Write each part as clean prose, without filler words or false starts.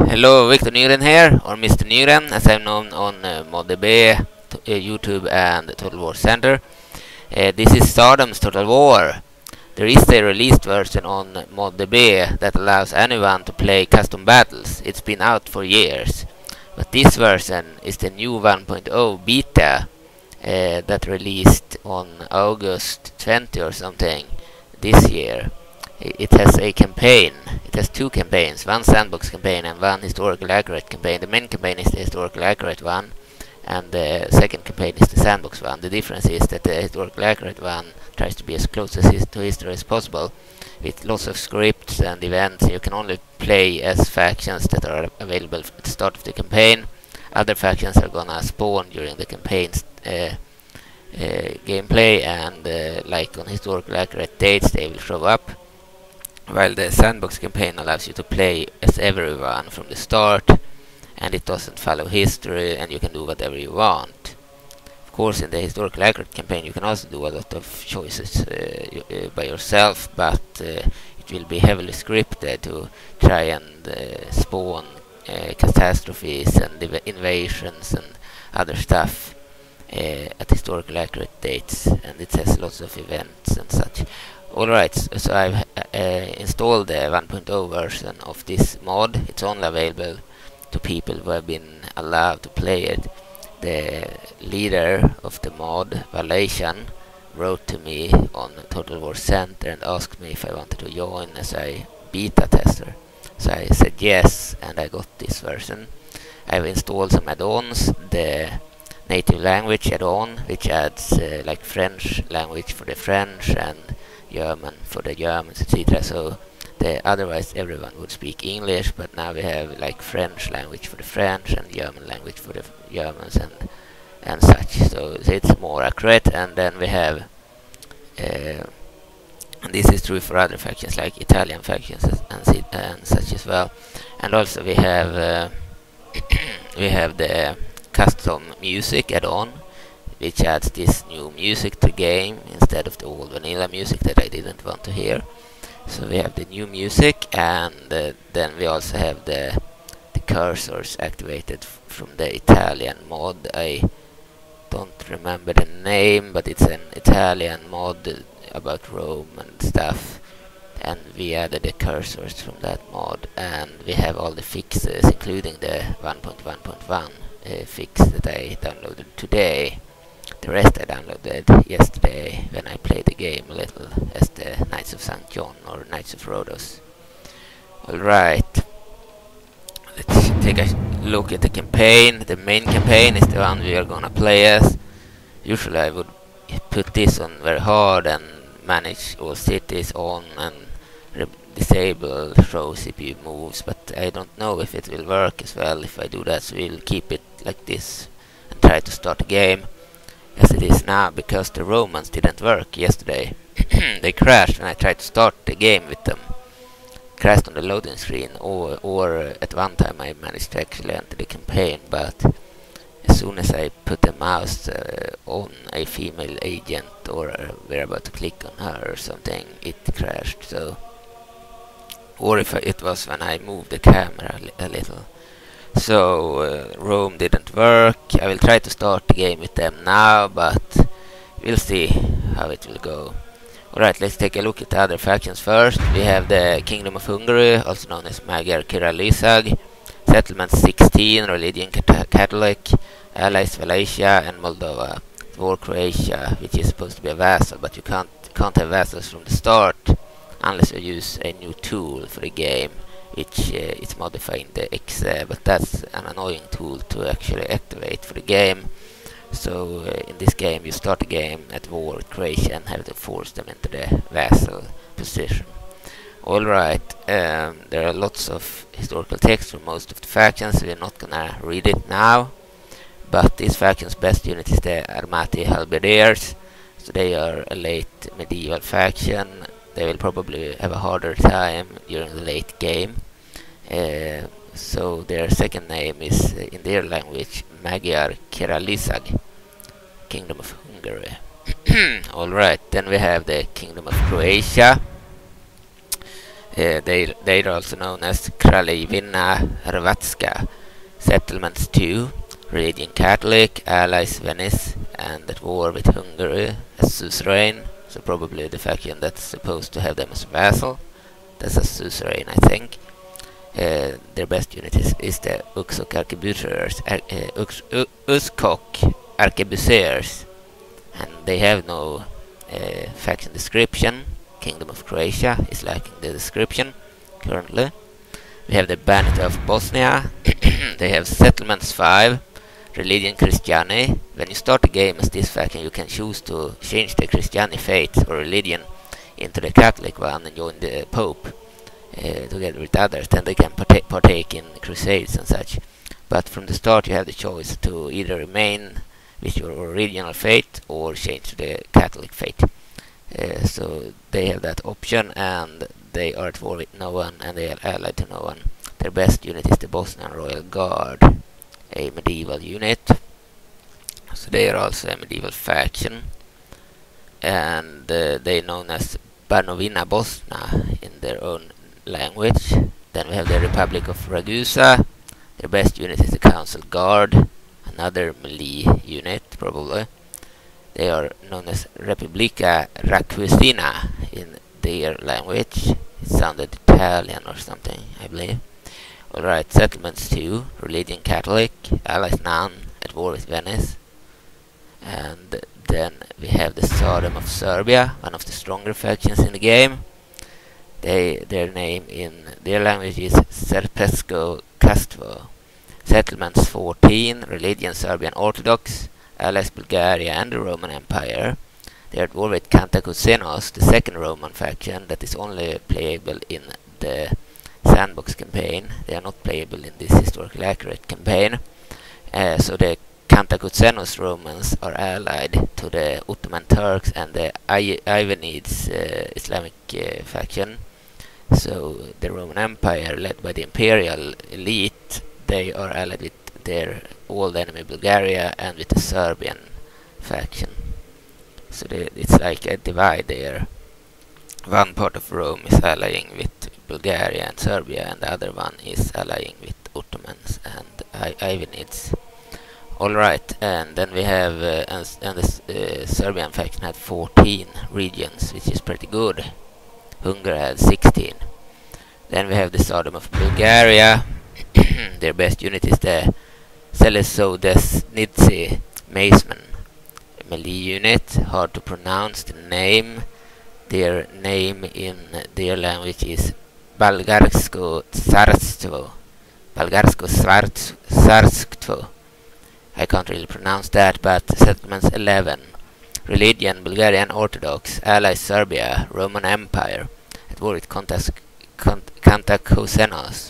Hello, Victor Nygren here, or Mr. Nygren, as I'm known on ModDB, YouTube, and Total War Center. This is Tsardoms Total War. There is a released version on ModDB that allows anyone to play custom battles. It's been out for years. But this version is the new 1.0 beta that released on August 20 or something this year. It has a campaign. It has two campaigns, one sandbox campaign and one historical accurate campaign. The main campaign is the historical accurate one, and the second campaign is the sandbox one. The difference is that the historical accurate one tries to be as close to history as possible, with lots of scripts and events. You can only play as factions that are available at the start of the campaign. Other factions are gonna spawn during the campaign's gameplay, and like on historical accurate dates, they will show up. While the sandbox campaign allows you to play as everyone from the start, and it doesn't follow history, and you can do whatever you want. Of course, in the historical accurate campaign you can also do a lot of choices by yourself, but it will be heavily scripted to try and spawn catastrophes and invasions and other stuff at historical accurate dates, and it has lots of events and such. Alright, so I've installed the 1.0 version of this mod. It's only available to people who have been allowed to play it. The leader of the mod, Valasian, wrote to me on Total War Center and asked me if I wanted to join as a beta tester. So I said yes, and I got this version. I've installed some add-ons, the native language add-on, which adds like French language for the French and German for the Germans, etc. So otherwise everyone would speak English, but now we have like French language for the French and German language for the Germans and such. So it's more accurate. And then we have and this is true for other factions like Italian factions and such as well. And also we have we have the custom music add-on, which adds this new music to the game instead of the old vanilla music that I didn't want to hear. So we have the new music, and then we also have the cursors activated from the Italian mod. I don't remember the name, but it's an Italian mod about Rome and stuff, and we added the cursors from that mod. And we have all the fixes, including the 1.1.1 fix that I downloaded today. The rest I downloaded yesterday when I played the game a little as the Knights of St. John or Knights of Rhodos. Alright, let's take a look at the campaign. The main campaign is the one we are gonna play as. Usually I would put this on very hard and manage all cities on and disable show CPU moves, but I don't know if it will work as well if I do that, so we'll keep it like this and try to start the game as it is now, because the Romans didn't work yesterday. They crashed when I tried to start the game with them. Crashed on the loading screen, or at one time I managed to actually enter the campaign, but as soon as I put the mouse on a female agent, or we're about to click on her or something, it crashed. So, or if it was when I moved the camera a little. So Rome didn't work. I will try to start the game with them now, but we'll see how it will go. Alright, let's take a look at the other factions first. We have the Kingdom of Hungary, also known as Magyar Királyság. Settlement 16, religion Catholic. Allies Wallachia and Moldova. War Croatia, which is supposed to be a vassal, but you can't have vassals from the start unless you use a new tool for the game, which is modifying the exe, but that's an annoying tool to actually activate for the game. So in this game you start the game at war with Croatia and have to force them into the vassal position. Alright, there are lots of historical text for most of the factions, so we're not gonna read it now. But this faction's best unit is the Armati Halberdiers, so they are a late medieval faction. They will probably have a harder time during the late game. So their second name is, in their language, Magyar Királyság, Kingdom of Hungary. Alright, then we have the Kingdom of Croatia. They're also known as Kralevina Hrvatska. Settlements 2, religion Catholic, allies Venice, and at war with Hungary as suzerain, so probably the faction that's supposed to have them as a vassal. That's a suzerain, I think. Their best unit is the Uskok Arquebusiers, and they have no faction description. Kingdom of Croatia is lacking the description currently. We have the Banat of Bosnia. They have settlements 5, religion Christiani. When you start the game as this faction, you can choose to change the Christiani faith or religion into the Catholic one and join the Pope together with others. Then they can partake in crusades and such. But from the start, you have the choice to either remain with your original faith or change to the Catholic faith. So they have that option, and they are at war with no one, and they are allied to no one. Their best unit is the Bosnian Royal Guard, a medieval unit. So they are also a medieval faction, and they are known as Banovina Bosna in their own language. Then we have the Republic of Ragusa. Their best unit is the Council Guard, another melee unit probably. They are known as Republica Racusina in their language. It sounded Italian or something, I believe. Alright, settlements 2, religion Catholic, allies none, at war with Venice. And then we have the Tsardoms of Serbia, one of the stronger factions in the game. Their name in their language is Serpesko Kastvo. Settlements 14, religion Serbian Orthodox, allies Bulgaria and the Roman Empire. They are at war with Kantakouzenos, the second Roman faction that is only playable in the sandbox campaign. They are not playable in this historically accurate campaign. So the Kantakouzenos Romans are allied to the Ottoman Turks and the Ivanids Islamic faction. So the Roman Empire, led by the imperial elite, they are allied with their old enemy Bulgaria and with the Serbian faction. So it's like a divide there. One part of Rome is allying with Bulgaria and Serbia, and the other one is allying with Ottomans and Ivanids. Alright, and then we have and the Serbian faction had 14 regions, which is pretty good. Hungary had 16. Then we have the Tsardoms of Bulgaria. Their best unit is the Selesodesnitsi Macemen melee unit. Hard to pronounce the name. Their name in their language is Balgarsko Tsarstvo. Balgarsko Tsarstvo. I can't really pronounce that, but settlements 11. Religion Bulgarian Orthodox, allies Serbia, Roman Empire, at war with Kantakouzenos.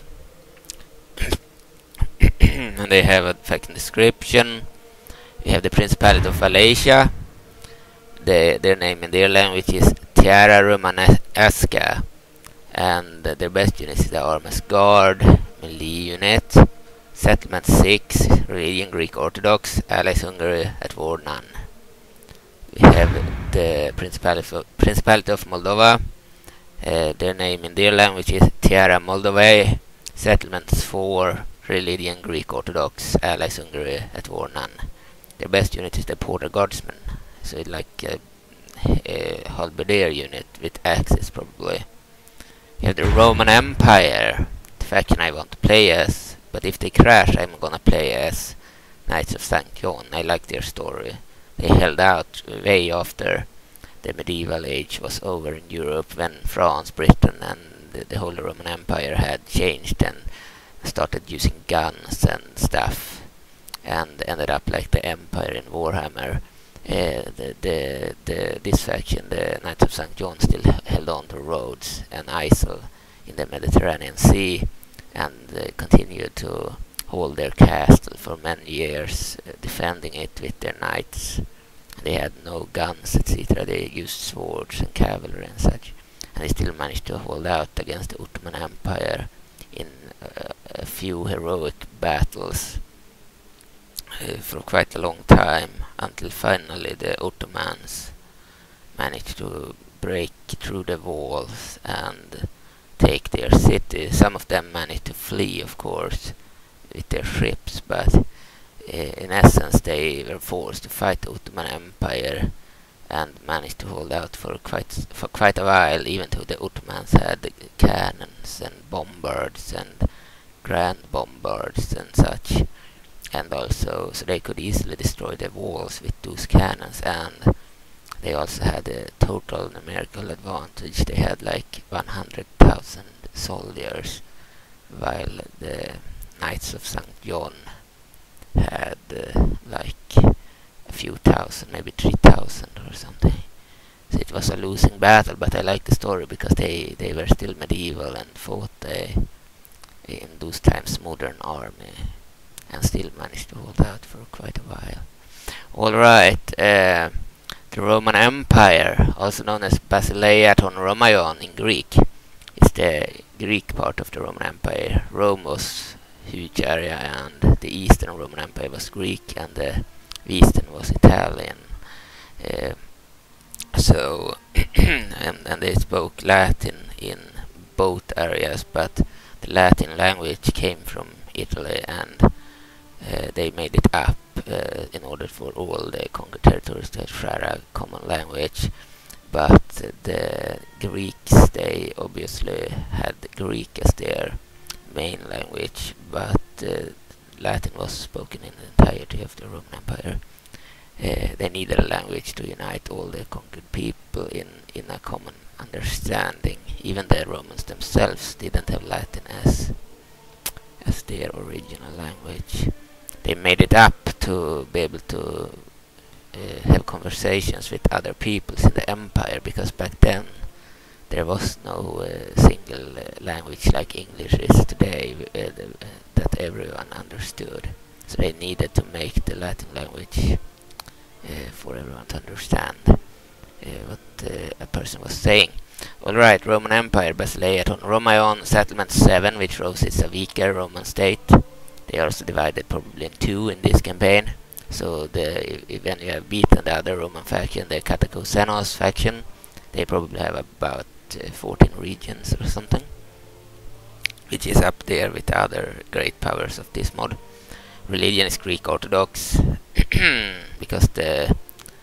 And they have a faction description. We have the Principality of Wallachia. Their name in their language is Tiara Romanesca, and their best unit is the Armas Guard melee unit. Settlement 6, religion Greek Orthodox, allies Hungary, at war none. We have the Principality of Moldova. Their name in their language is Tiara Moldova. Settlements 4, religion Greek Orthodox, allies Hungary, at war none. Their best unit is the Porter Guardsmen, so it's like a halberdier unit with axes probably. You have the Roman Empire, the faction I want to play as, but if they crash I'm gonna play as Knights of St. John. I like their story. They held out way after the medieval age was over in Europe, when France, Britain and the whole Roman Empire had changed and started using guns and stuff, and ended up like the Empire in Warhammer. This faction, the Knights of St. John, still held on to Rhodes and Isle in the Mediterranean Sea, and continued to hold their castle for many years, defending it with their knights. They had no guns, etc. They used swords and cavalry and such, and they still managed to hold out against the Ottoman Empire in a few heroic battles for quite a long time, until finally the Ottomans managed to break through the walls and take their city. Some of them managed to flee, of course, with their ships, but in essence they were forced to fight the Ottoman Empire and managed to hold out for quite a while, even though the Ottomans had cannons and bombards and grand bombards and such, and also so they could easily destroy the walls with those cannons, and they also had a total numerical advantage. They had like 100,000 soldiers, while the Knights of St. John had like a few thousand, maybe 3,000 or something. So it was a losing battle, but I like the story because they were still medieval and fought in those times modern army and still managed to hold out for quite a while. Alright, the Roman Empire, also known as Basileiaton Romaion in Greek, is the Greek part of the Roman Empire. Rome was a huge area, and the Eastern Roman Empire was Greek and the Eastern was Italian. So and they spoke Latin in both areas, but the Latin language came from Italy, and they made it up in order for all the conquered territories to share a common language. But the Greeks, they obviously had Greek as their main language, but Latin was spoken in the entirety of the Roman Empire. They needed a language to unite all the conquered people in a common understanding. Even the Romans themselves didn't have Latin as their original language. They made it up to be able to have conversations with other peoples in the empire, because back then there was no single language like English is today that everyone understood. So they needed to make the Latin language for everyone to understand what a person was saying. Alright, Roman Empire, Basileiaton Romaion, Settlement 7, which rose as a weaker Roman state. They are also divided probably in two in this campaign. So when you have beaten the other Roman faction, the Catacosenos faction, they probably have about 14 regions or something, which is up there with the other great powers of this mod. Religion is Greek Orthodox because the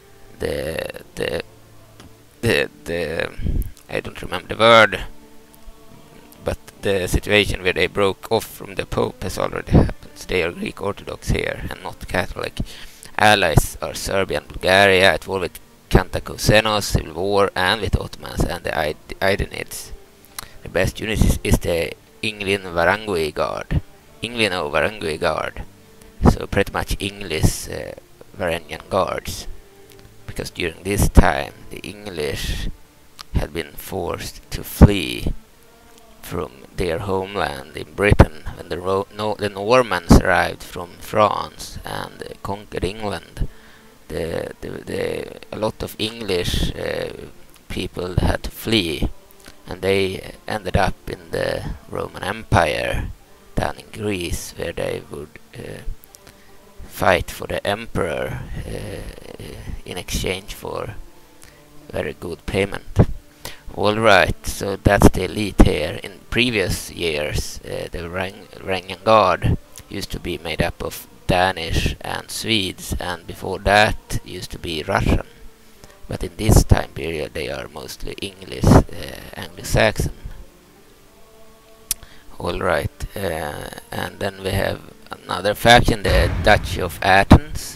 I don't remember the word, but the situation where they broke off from the Pope has already happened. They are Greek Orthodox here and not Catholic. Allies are Serbia and Bulgaria, at war with Catacosenos, civil war, and with Ottomans and the Idanids. The best unit is the Inglino Varangui Guard. So pretty much English Varangian guards, because during this time the English had been forced to flee from their homeland in Britain when the Normans arrived from France and conquered England. A lot of English people had to flee, and they ended up in the Roman Empire down in Greece, where they would fight for the emperor in exchange for very good payment. Alright, so that's the elite here. In previous years, the Varangian Guard used to be made up of Danish and Swedes, and before that used to be Russian. But in this time period they are mostly English, Anglo-Saxon. Alright, and then we have another faction, the Duchy of Athens.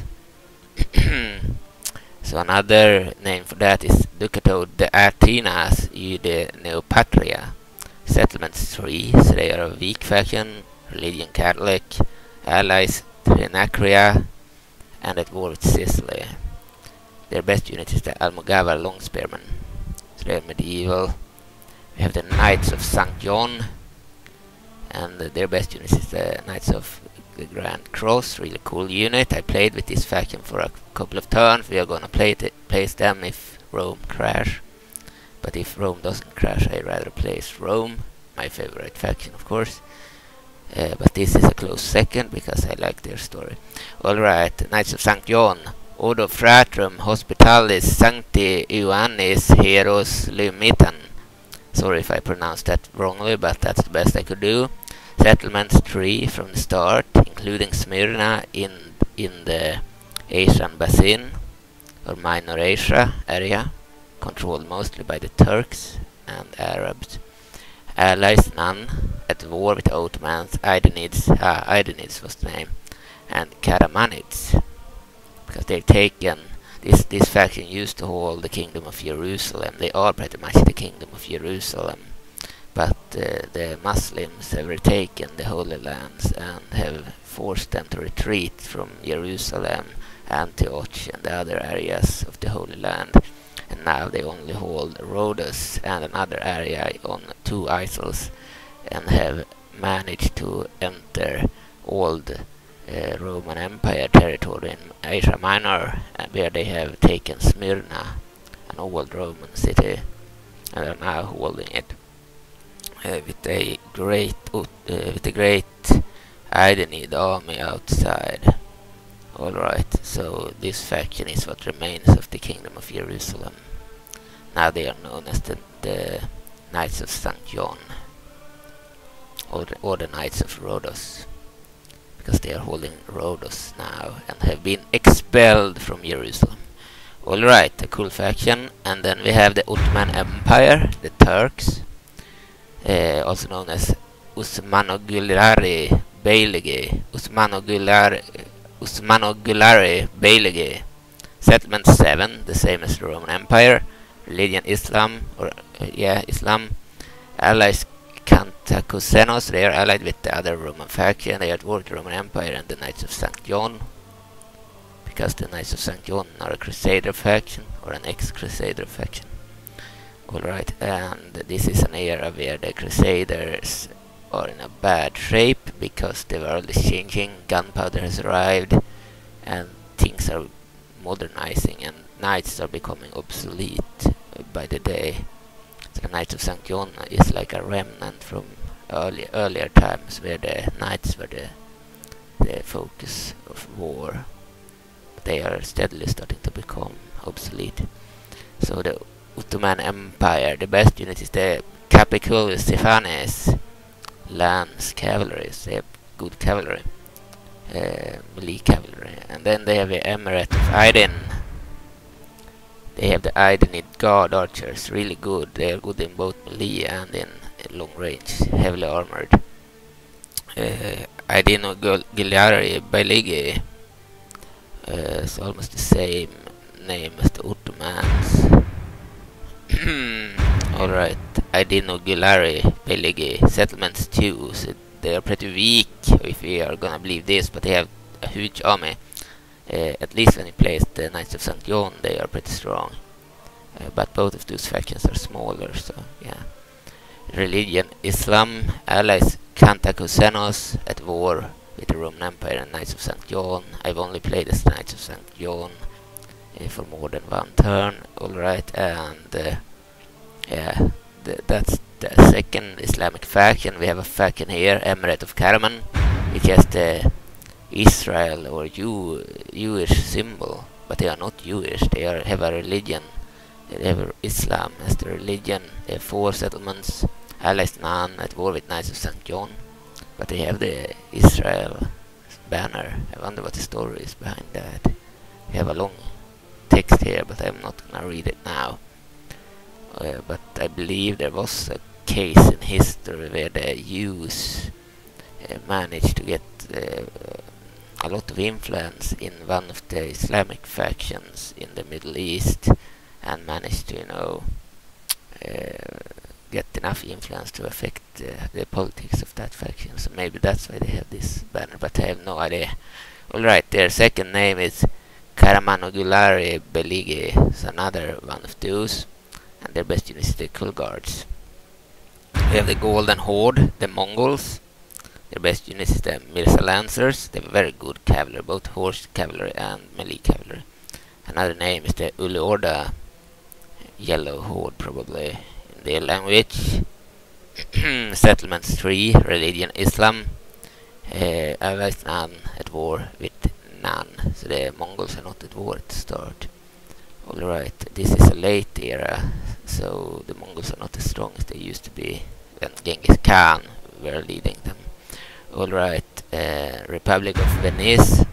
So another name for that is Ducato de Athenas de Neopatria. Settlements 3, so they are a weak faction, religion Catholic, allies Trinacria, and at war with Sicily. Their best unit is the Almogavar Longspearmen, so they are medieval. We have the Knights of St. John, and their best unit is the Knights of the Grand Cross. Really cool unit. I played with this faction for a couple of turns. We are gonna place them if Rome crash, but if Rome doesn't crash, I'd rather place Rome, my favorite faction of course. But this is a close second because I like their story. Alright, Knights of St. John, Ordo Fratrum Hospitalis Sancti Ioannis Heros Leumitan. Sorry if I pronounced that wrongly, but that's the best I could do. Settlements 3 from the start, including Smyrna in the Asian Basin, or Minor Asia area, controlled mostly by the Turks and Arabs. Allies none, at war with the Ottomans, Idanids was the name, and Karamanids, because they've taken this faction used to hold the kingdom of Jerusalem. They are pretty much the kingdom of Jerusalem, but the Muslims have retaken the Holy Lands and have forced them to retreat from Jerusalem, Antioch and the other areas of the Holy Land. And now they only hold Rhodes and another area on 2 isles, and have managed to enter old Roman Empire territory in Asia Minor, where they have taken Smyrna, an old Roman city, and are now holding it with a great Idanid army outside. Alright, so this faction is what remains of the Kingdom of Jerusalem. Now they are known as the Knights of St. John, or the Knights of Rhodes, because they are holding Rhodes now and have been expelled from Jerusalem. Alright, a cool faction. And then we have the Ottoman Empire, the Turks, also known as Usmanogulari Beyligi, Usmanogulari Beyligi. Settlement 7, the same as the Roman Empire. Religion Islam, Islam. Allies Cantacusenos, they are allied with the other Roman faction. They are at war with the Roman Empire and the Knights of St. John, because the Knights of St. John are a Crusader faction, or an ex-Crusader faction. Alright, and this is an era where the Crusaders are in a bad shape, because the world is changing, gunpowder has arrived, and things are modernizing, and knights are becoming obsolete by the day. So the Knights of St. John is like a remnant from earlier times, where the knights were the focus of war. But they are steadily starting to become obsolete. So the Ottoman Empire, the best unit is the Capicul Stephanes Lance Cavalry. They have good cavalry, melee cavalry. And then they have the Emirate of Aydin. They have the Idanid Guard archers, really good. They are good in both melee and in long range, heavily armored. Idinogulari Bailigi, it's almost the same name as the Ottomans. Alright, Idinogulari Bailigi, settlements 2, so they are pretty weak, if we are gonna believe this, but they have a huge army. At least when he plays the Knights of St. John, they are pretty strong. But both of those factions are smaller, so yeah. Religion Islam, allies Cantacusenos, at war with the Roman Empire and Knights of St. John. I've only played as Knights of St. John for more than one turn. Alright, and yeah, that's the second Islamic faction. We have a faction here, Emirate of Karaman, which has the Israel or Jewish symbol, but they are not Jewish. They have a religion. They have Islam as the religion. They have 4 settlements. Allies none, at war with Knights of St. John, but they have the Israel banner. I wonder what the story is behind that. We have a long text here, but I'm not gonna read it now. But I believe there was a case in history where the Jews managed to get a lot of influence in one of the Islamic factions in the Middle East, and managed to, get enough influence to affect the politics of that faction. So maybe that's why they have this banner, but I have no idea. Alright, their second name is Karamanogulari Beligi, so another one of those, and their best unit is the Kulguards. We have the Golden Horde, the Mongols. Their best unit is the Mirza Lancers. They have very good cavalry, both horse cavalry and melee cavalry. Another name is the Uluorda Yellow Horde, probably in their language. Settlements 3, religion Islam. Allies none, at war with none. So the Mongols are not at war at the start. Alright, this is a late era, so the Mongols are not as strong as they used to be when Genghis Khan were leading them. Alright, Republic of Venice.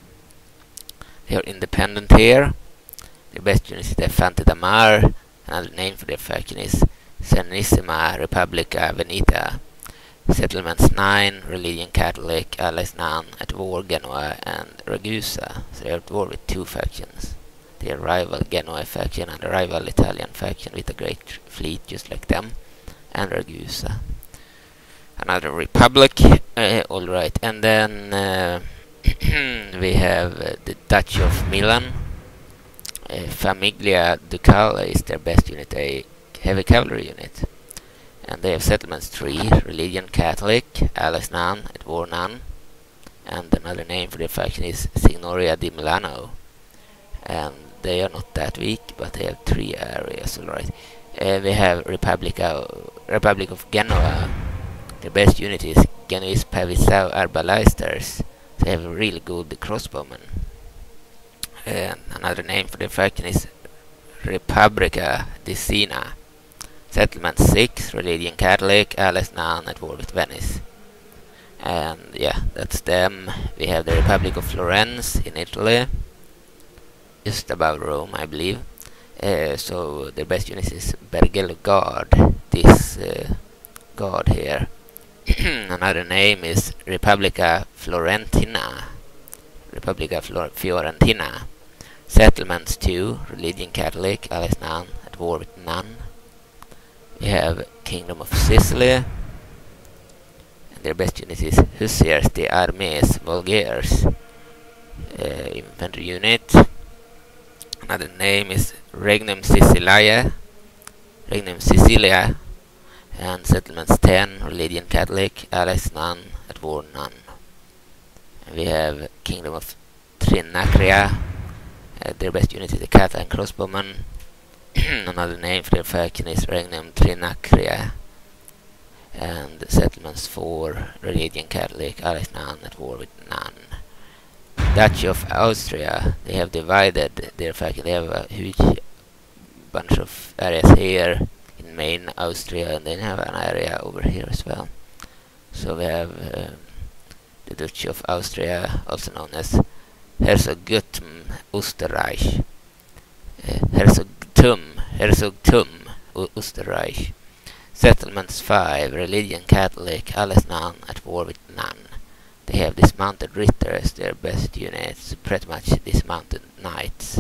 They are independent here. The best unit is the Fante Damar. Another name for their faction is Serenissima Republica Veneta. Settlements 9, religion Catholic, allies none, at war Genoa and Ragusa. So they are at war with two factions. The rival Genoa faction and the rival Italian faction with a great fleet just like them, and Ragusa. Another republic, alright, and then we have the Duchy of Milan. Famiglia Ducale is their best unit, a heavy cavalry unit. And they have settlements 3, religion Catholic, allies none, at war none. And another name for their faction is Signoria di Milano. And they are not that weak, but they have 3 areas, alright. We have Republic of Genoa. The best unit is Genoese Pavisau Arbalisters. They have a really good crossbowmen. And another name for the faction is Repubblica di Siena. Settlement 6, religion Catholic, allies none, at war with Venice. And yeah, that's them. We have the Republic of Florence in Italy, just above Rome, I believe. So the best unit is Bergello Guard, this guard here. Another name is Republica Fiorentina. Fiorentina. Settlements 2, religion Catholic, allies none, at war with none. We have Kingdom of Sicily, and their best unit is Hussiers de Armées Vulgaires, infantry unit. Another name is Regnum Sicilia, and settlements 10, religion Catholic, allies none, at war none. And we have Kingdom of Trinacria, their best unit is the Catalan crossbowmen. Another name for their faction is Regnum Trinacria, and settlements 4, religion Catholic, allies none, at war with none. Duchy of Austria, they have divided their faction. They have a huge bunch of areas here in main Austria, and they have an area over here as well. So we have the Duchy of Austria, also known as Herzogtum Österreich. Herzogtum Österreich. Settlements 5, religion Catholic, allies none, at war with none. They have dismounted Ritter as their best units, pretty much dismounted knights.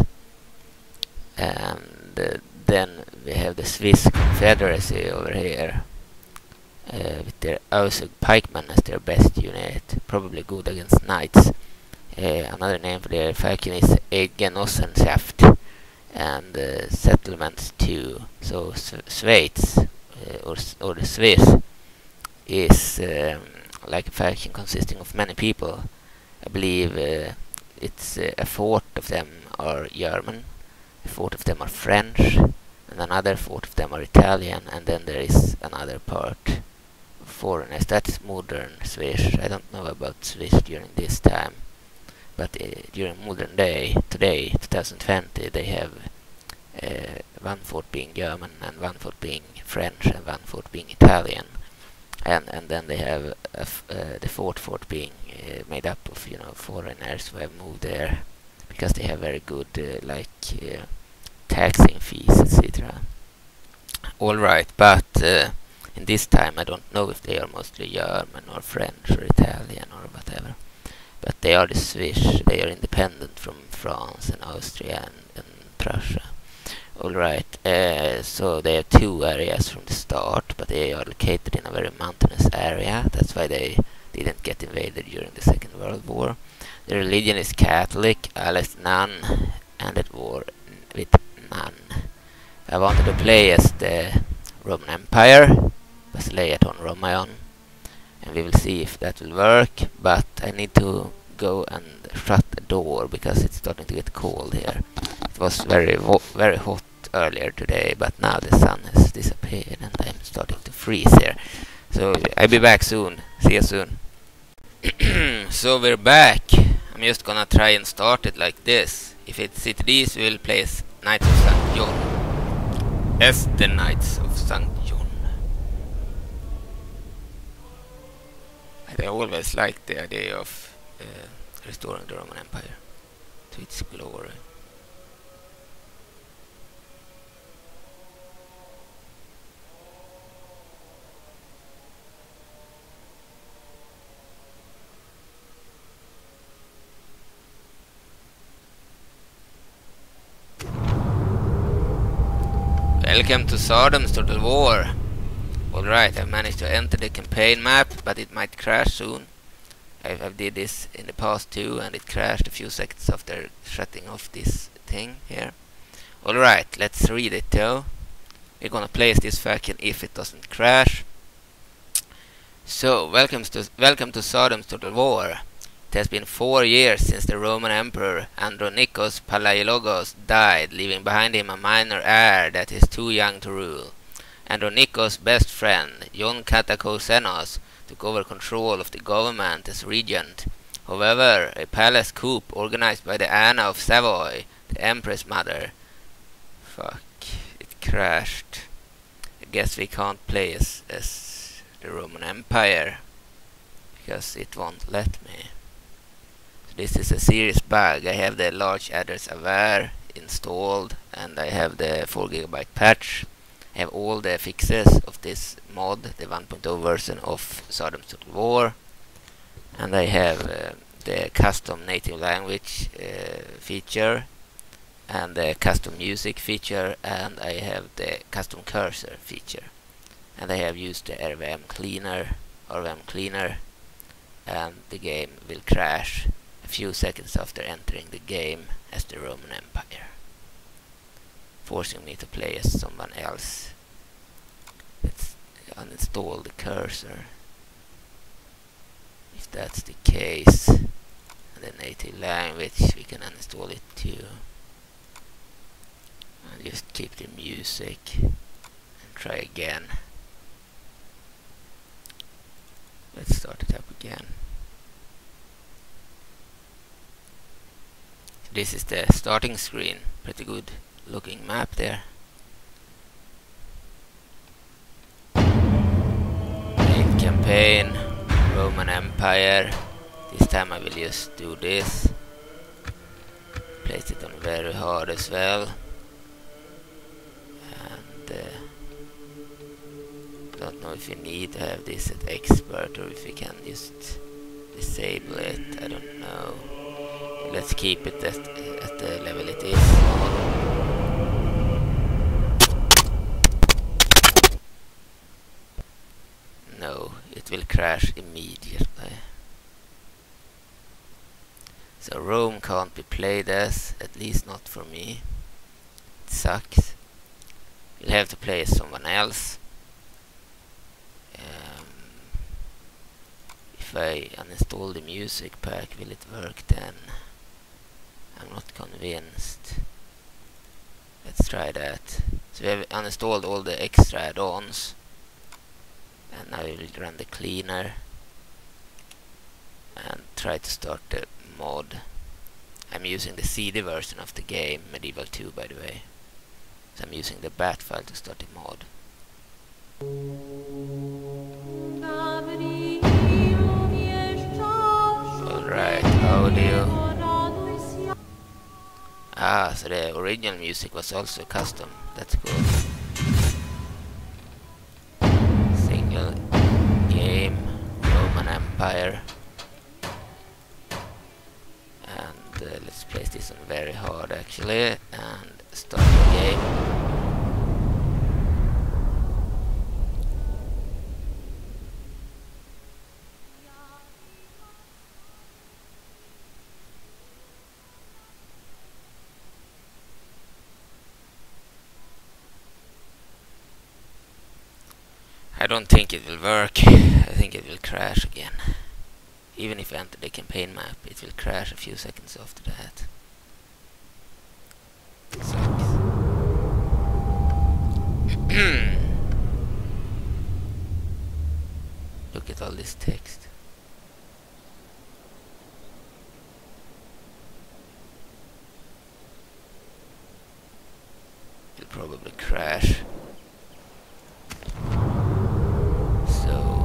And then we have the Swiss Confederacy over here, with their Aussug pikemen as their best unit, probably good against knights. Another name for their faction is Genossenschaft, and settlements 2. So Schweiz, or the Swiss, is like a faction consisting of many people. I believe it's a fourth of them are German, a fourth of them are French, and another fourth of them are Italian, and then there is another part of foreigners. That's modern Swiss. I don't know about Swiss during this time, but during modern day, today, 2020, they have one fourth being German, and one fourth being French, and one fourth being Italian. And then they have the fourth being made up of foreigners who have moved there because they have very good taxing fees, etc. All right, but in this time I don't know if they are mostly German or French or Italian or whatever, but they are the Swiss. They are independent from France and Austria and Prussia. Alright, so they have 2 areas from the start, but they are located in a very mountainous area. That's why they didn't get invaded during the Second World War. The religion is Catholic, allies none, and at war with none. I wanted to play as the Roman Empire, Basileaton Romaeon, and we will see if that will work, but I need to go and shut the door because it's starting to get cold here. It was very hot earlier today, but now the sun has disappeared and I'm starting to freeze here. So I'll be back soon. See you soon. So we're back. I'm just gonna try and start it like this. If it's these, we'll place Knights of St. John. As the Knights of St. John. I always liked the idea of restoring the Roman Empire to its glory. Welcome to Tsardoms Total War. Alright, I've managed to enter the campaign map, but it might crash soon. I've did this in the past too, and it crashed a few seconds after shutting off this thing here. Alright, let's read it though. We're gonna place this faction if it doesn't crash. So, welcome to Tsardoms Total War. It has been 4 years since the Roman Emperor Andronikos Palaiologos died, leaving behind him a minor heir that is too young to rule. Andronikos' best friend, John Katakosenos, took over control of the government as regent. However, a palace coup organized by the Anna of Savoy, the Empress mother... Fuck, it crashed. I guess we can't play as the Roman Empire, because it won't let me. This is a serious bug. I have the large address aware installed, and I have the 4GB patch. I have all the fixes of this mod, the 1.0 version of Tsardoms Total War, and I have the custom native language feature, and the custom music feature, and I have the custom cursor feature, and I have used the RVM cleaner, and the game will crash a few seconds after entering the game as the Roman Empire, forcing me to play as someone else. Let's uninstall the cursor, if that's the case, and the native language we can uninstall it too, and just keep the music and try again. Let's start it up again. This is the starting screen. Pretty good looking map there. Main campaign, Roman Empire. This time I will just do this. Place it on very hard as well. And don't know if you need to have this at expert or if you can just disable it. I don't know. Let's keep it at the level it is. No, it will crash immediately. So Rome can't be played as, at least not for me. It sucks. You'll have to play as someone else. If I uninstall the music pack, will it work then? I'm not convinced. Let's try that. So we have uninstalled all the extra add-ons, and now we will run the cleaner and try to start the mod. I'm using the CD version of the game, Medieval 2 by the way. So I'm using the bat file to start the mod. Alright, audio. Ah, so the original music was also custom. That's cool. Single game, Roman Empire. And let's place this on very hard actually, and start the game. I don't think it will work. I think it will crash again. Even if I enter the campaign map, it will crash a few seconds after that. It sucks. Look at all this text. crash. So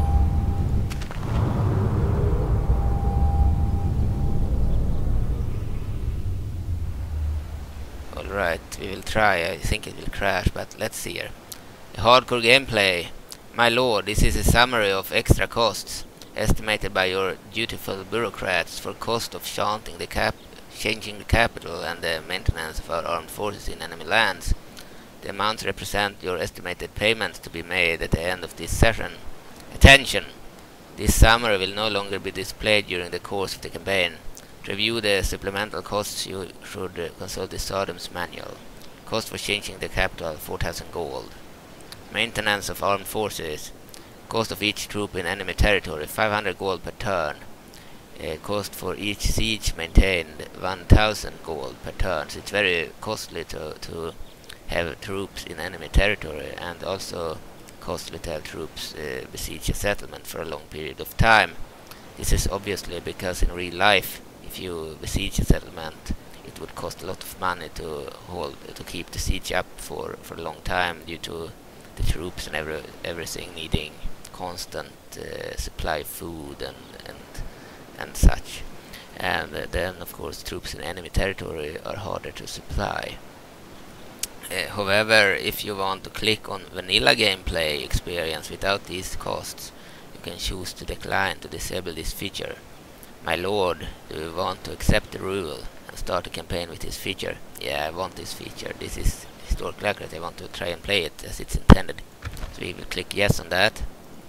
alright, we will try. I think it will crash, but let's see here. Hardcore gameplay. My lord, this is a summary of extra costs estimated by your dutiful bureaucrats for cost of changing the capital and the maintenance of our armed forces in enemy lands. The amounts represent your estimated payments to be made at the end of this session. Attention! This summary will no longer be displayed during the course of the campaign. To review the supplemental costs, you should consult the Tsardoms manual. Cost for changing the capital, 4,000 gold. Maintenance of armed forces. Cost of each troop in enemy territory, 500 gold per turn. Cost for each siege maintained, 1,000 gold per turn. So it's very costly to have troops in enemy territory, and also costly to have troops besiege a settlement for a long period of time. This is obviously because in real life, if you besiege a settlement, it would cost a lot of money to keep the siege up for a long time, due to the troops and everything needing constant supply of food and such. And then of course troops in enemy territory are harder to supply. However, if you want to click on vanilla gameplay experience without these costs, you can choose to decline to disable this feature. My lord, do you want to accept the rule and start a campaign with this feature? Yeah, I want this feature. This is historically accurate. I want to try and play it as it's intended. So we will click yes on that.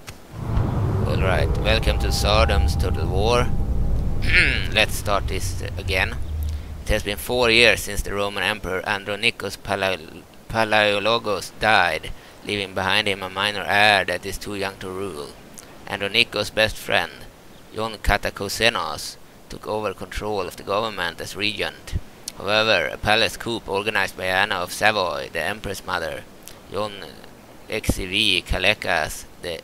Alright, welcome to Tsardoms Total War. Let's start this again. It has been 4 years since the Roman Emperor Andronicus Palaiologos died, leaving behind him a minor heir that is too young to rule. Andronicus' best friend, John Catacosenos, took over control of the government as regent. However, a palace coup organized by Anna of Savoy, the empress mother, John XV Kalekas, the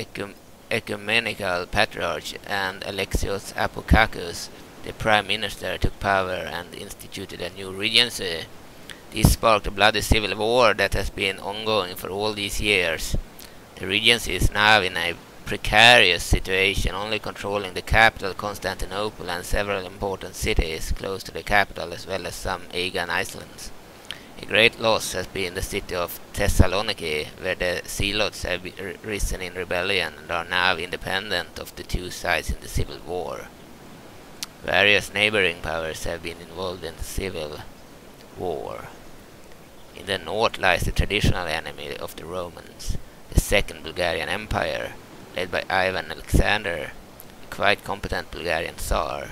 ecumenical patriarch, and Alexios Apokakos, the prime minister, took power and instituted a new regency. This sparked a bloody civil war that has been ongoing for all these years. The regency is now in a precarious situation, only controlling the capital Constantinople and several important cities close to the capital, as well as some Aegean islands. A great loss has been the city of Thessaloniki, where the zealots have risen in rebellion and are now independent of the two sides in the civil war. Various neighboring powers have been involved in the civil war. In the north lies the traditional enemy of the Romans, the Second Bulgarian Empire, led by Ivan Alexander, a quite competent Bulgarian Tsar,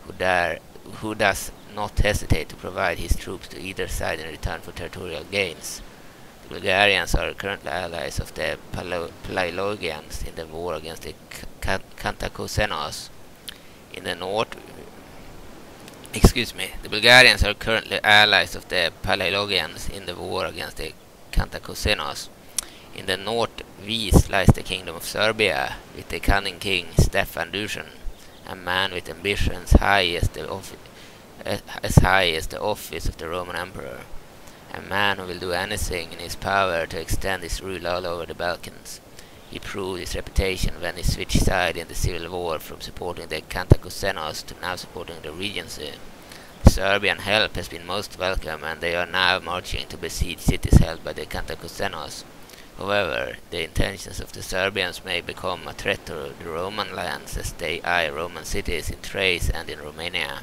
who does not hesitate to provide his troops to either side in return for territorial gains. The Bulgarians are currently allies of the Palaiologians in the war against the Catacosenos. In the north, the Bulgarians are currently allies of the Palaiologians in the war against the Catacosenos. In the northeast lies the kingdom of Serbia, with the cunning king Stefan Dusan, a man with ambitions as high as the office of the Roman Emperor, a man who will do anything in his power to extend his rule all over the Balkans. He proved his reputation when he switched side in the civil war from supporting the Catacosenos to now supporting the regency. Serbian help has been most welcome, and they are now marching to besiege cities held by the Catacosenos. However, the intentions of the Serbians may become a threat to the Roman lands, as they eye Roman cities in Thrace and in Romania.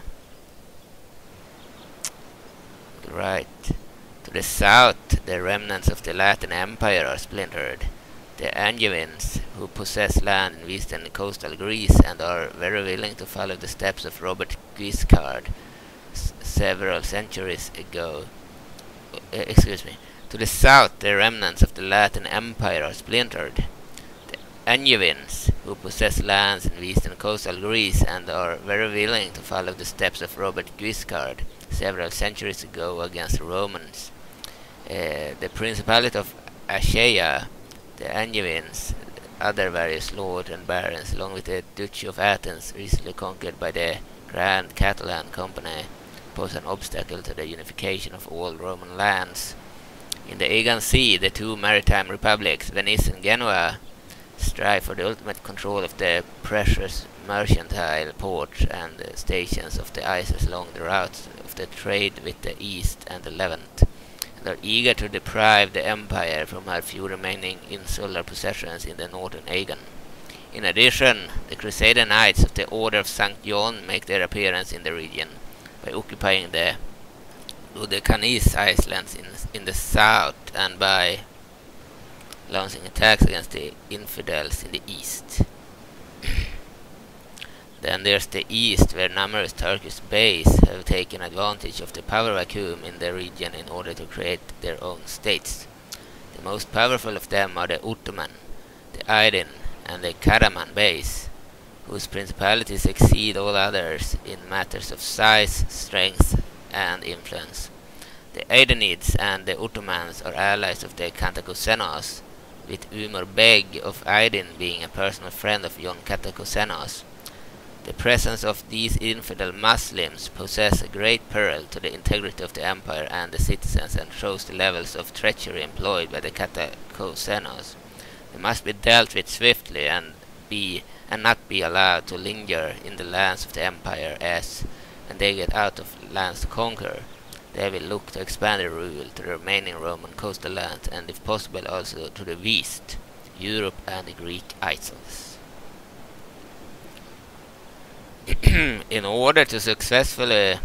Right. To the south, the remnants of the Latin Empire are splintered. The Angevins, who possess land in eastern coastal Greece and are very willing to follow the steps of Robert Guiscard several centuries ago. To the south, the remnants of the Latin Empire are splintered. The Angevins, who possess lands in eastern coastal Greece and are very willing to follow the steps of Robert Guiscard several centuries ago against the Romans. The Principality of Achaia, the Angevins, other various lords and barons, along with the Duchy of Athens, recently conquered by the Grand Catalan Company, pose an obstacle to the unification of all Roman lands. In the Aegean Sea, the two maritime republics, Venice and Genoa, strive for the ultimate control of the precious mercantile ports and the stations of the Isis along the routes of the trade with the East and the Levant, and are eager to deprive the empire from her few remaining insular possessions in the northern Aegean. In addition, the Crusader Knights of the Order of St. John make their appearance in the region by occupying the Dodecanese Islands in the south and by launching attacks against the infidels in the east. Then there's the east, where numerous Turkish bays have taken advantage of the power vacuum in the region in order to create their own states. The most powerful of them are the Ottoman, the Aydin, and the Karaman bays, whose principalities exceed all others in matters of size, strength, and influence. The Aydinids and the Ottomans are allies of the Cantacusenos, with Umar Beg of Aydin being a personal friend of John Cantacusenos. The presence of these infidel Muslims poses a great peril to the integrity of the empire and the citizens, and shows the levels of treachery employed by the Cantacusenos. They must be dealt with swiftly and not be allowed to linger in the lands of the empire, as when they get out of lands to conquer, they will look to expand their rule to the remaining Roman coastal lands, and if possible also to the west, Europe and the Greek isles. In order to successfully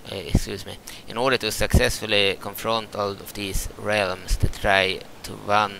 confront all of these realms that try to one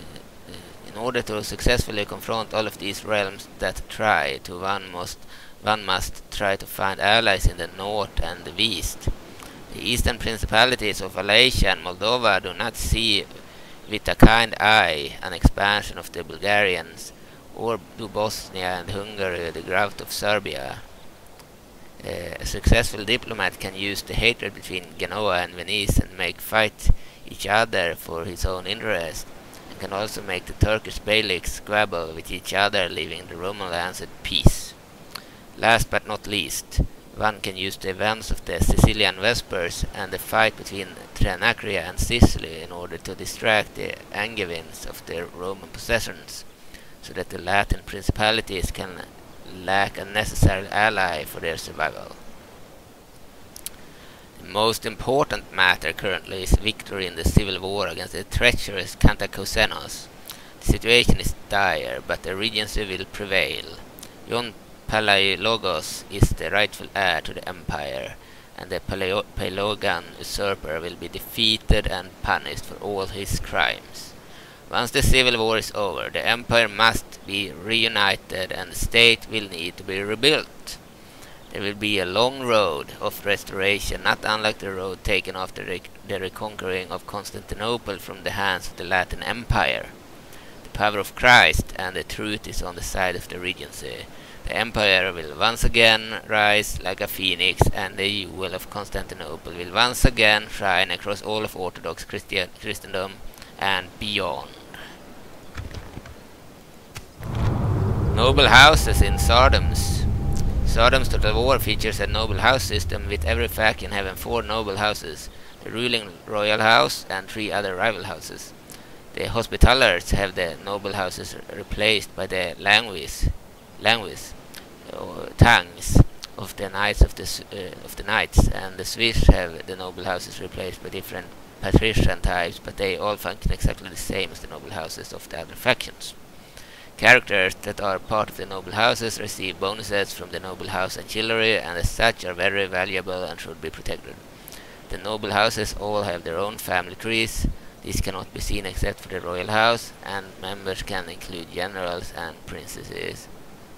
must try to find allies in the north and the east. The eastern principalities of Wallachia and Moldova do not see with a kind eye an expansion of the Bulgarians, or do Bosnia and Hungary the growth of Serbia. A successful diplomat can use the hatred between Genoa and Venice and make fight each other for his own interest, and can also make the Turkish beyliks squabble with each other, leaving the Roman lands at peace. Last but not least, one can use the events of the Sicilian Vespers and the fight between Trinacria and Sicily in order to distract the Angevins of their Roman possessions, so that the Latin principalities can lack a necessary ally for their survival. The most important matter currently is victory in the civil war against the treacherous Cantacusenos. The situation is dire, but the Regency will prevail. John Palaiologos is the rightful heir to the empire, and the Pelagian usurper will be defeated and punished for all his crimes. Once the civil war is over, the empire must be reunited and the state will need to be rebuilt. There will be a long road of restoration, not unlike the road taken after the reconquering of Constantinople from the hands of the Latin Empire. The power of Christ and the truth is on the side of the Regency. The empire will once again rise like a phoenix, and the jewel of Constantinople will once again shine across all of Orthodox Christendom and beyond. Noble houses in Tsardoms. Tsardoms Total War features a noble house system, with every faction having 4 noble houses, the ruling royal house and 3 other rival houses. The Hospitallers have the noble houses replaced by the languis or tangs of the knights of the knights, and the Swiss have the noble houses replaced by different patrician types, but they all function exactly the same as the noble houses of the other factions. Characters that are part of the noble houses receive bonuses from the noble house ancillary, and as such are very valuable and should be protected. The noble houses all have their own family trees. These cannot be seen except for the royal house, and members can include generals and princesses.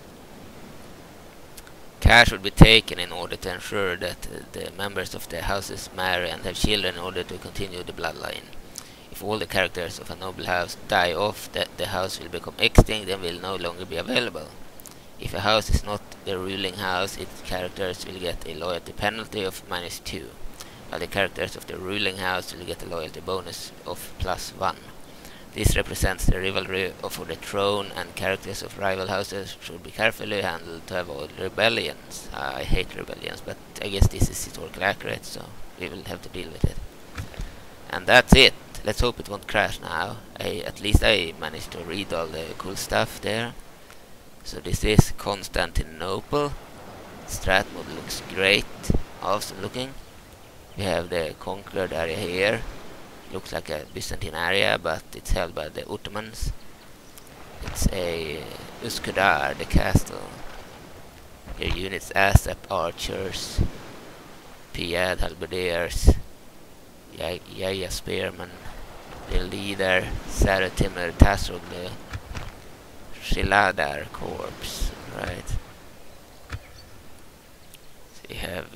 Care should be taken in order to ensure that the members of the houses marry and have children in order to continue the bloodline. If all the characters of a noble house die off, the house will become extinct and will no longer be available. If a house is not the ruling house, its characters will get a loyalty penalty of -2, while the characters of the ruling house will get a loyalty bonus of +1. This represents the rivalry for the throne, and characters of rival houses should be carefully handled to avoid rebellions. I hate rebellions, but I guess this is historically accurate, so we will have to deal with it. And that's it. let's hope it won't crash now. At least I managed to read all the cool stuff there. So this is Constantinople. Strat mode looks great, awesome looking. We have the conquered area here. Looks like a Byzantine area, but it's held by the Ottomans. It's a Üsküdar, the castle. Here units ASAP archers, Piad halberdiers, Yaya spearmen, the leader, Sarah Timur Tasroglu, Shiladar corps, right? So you have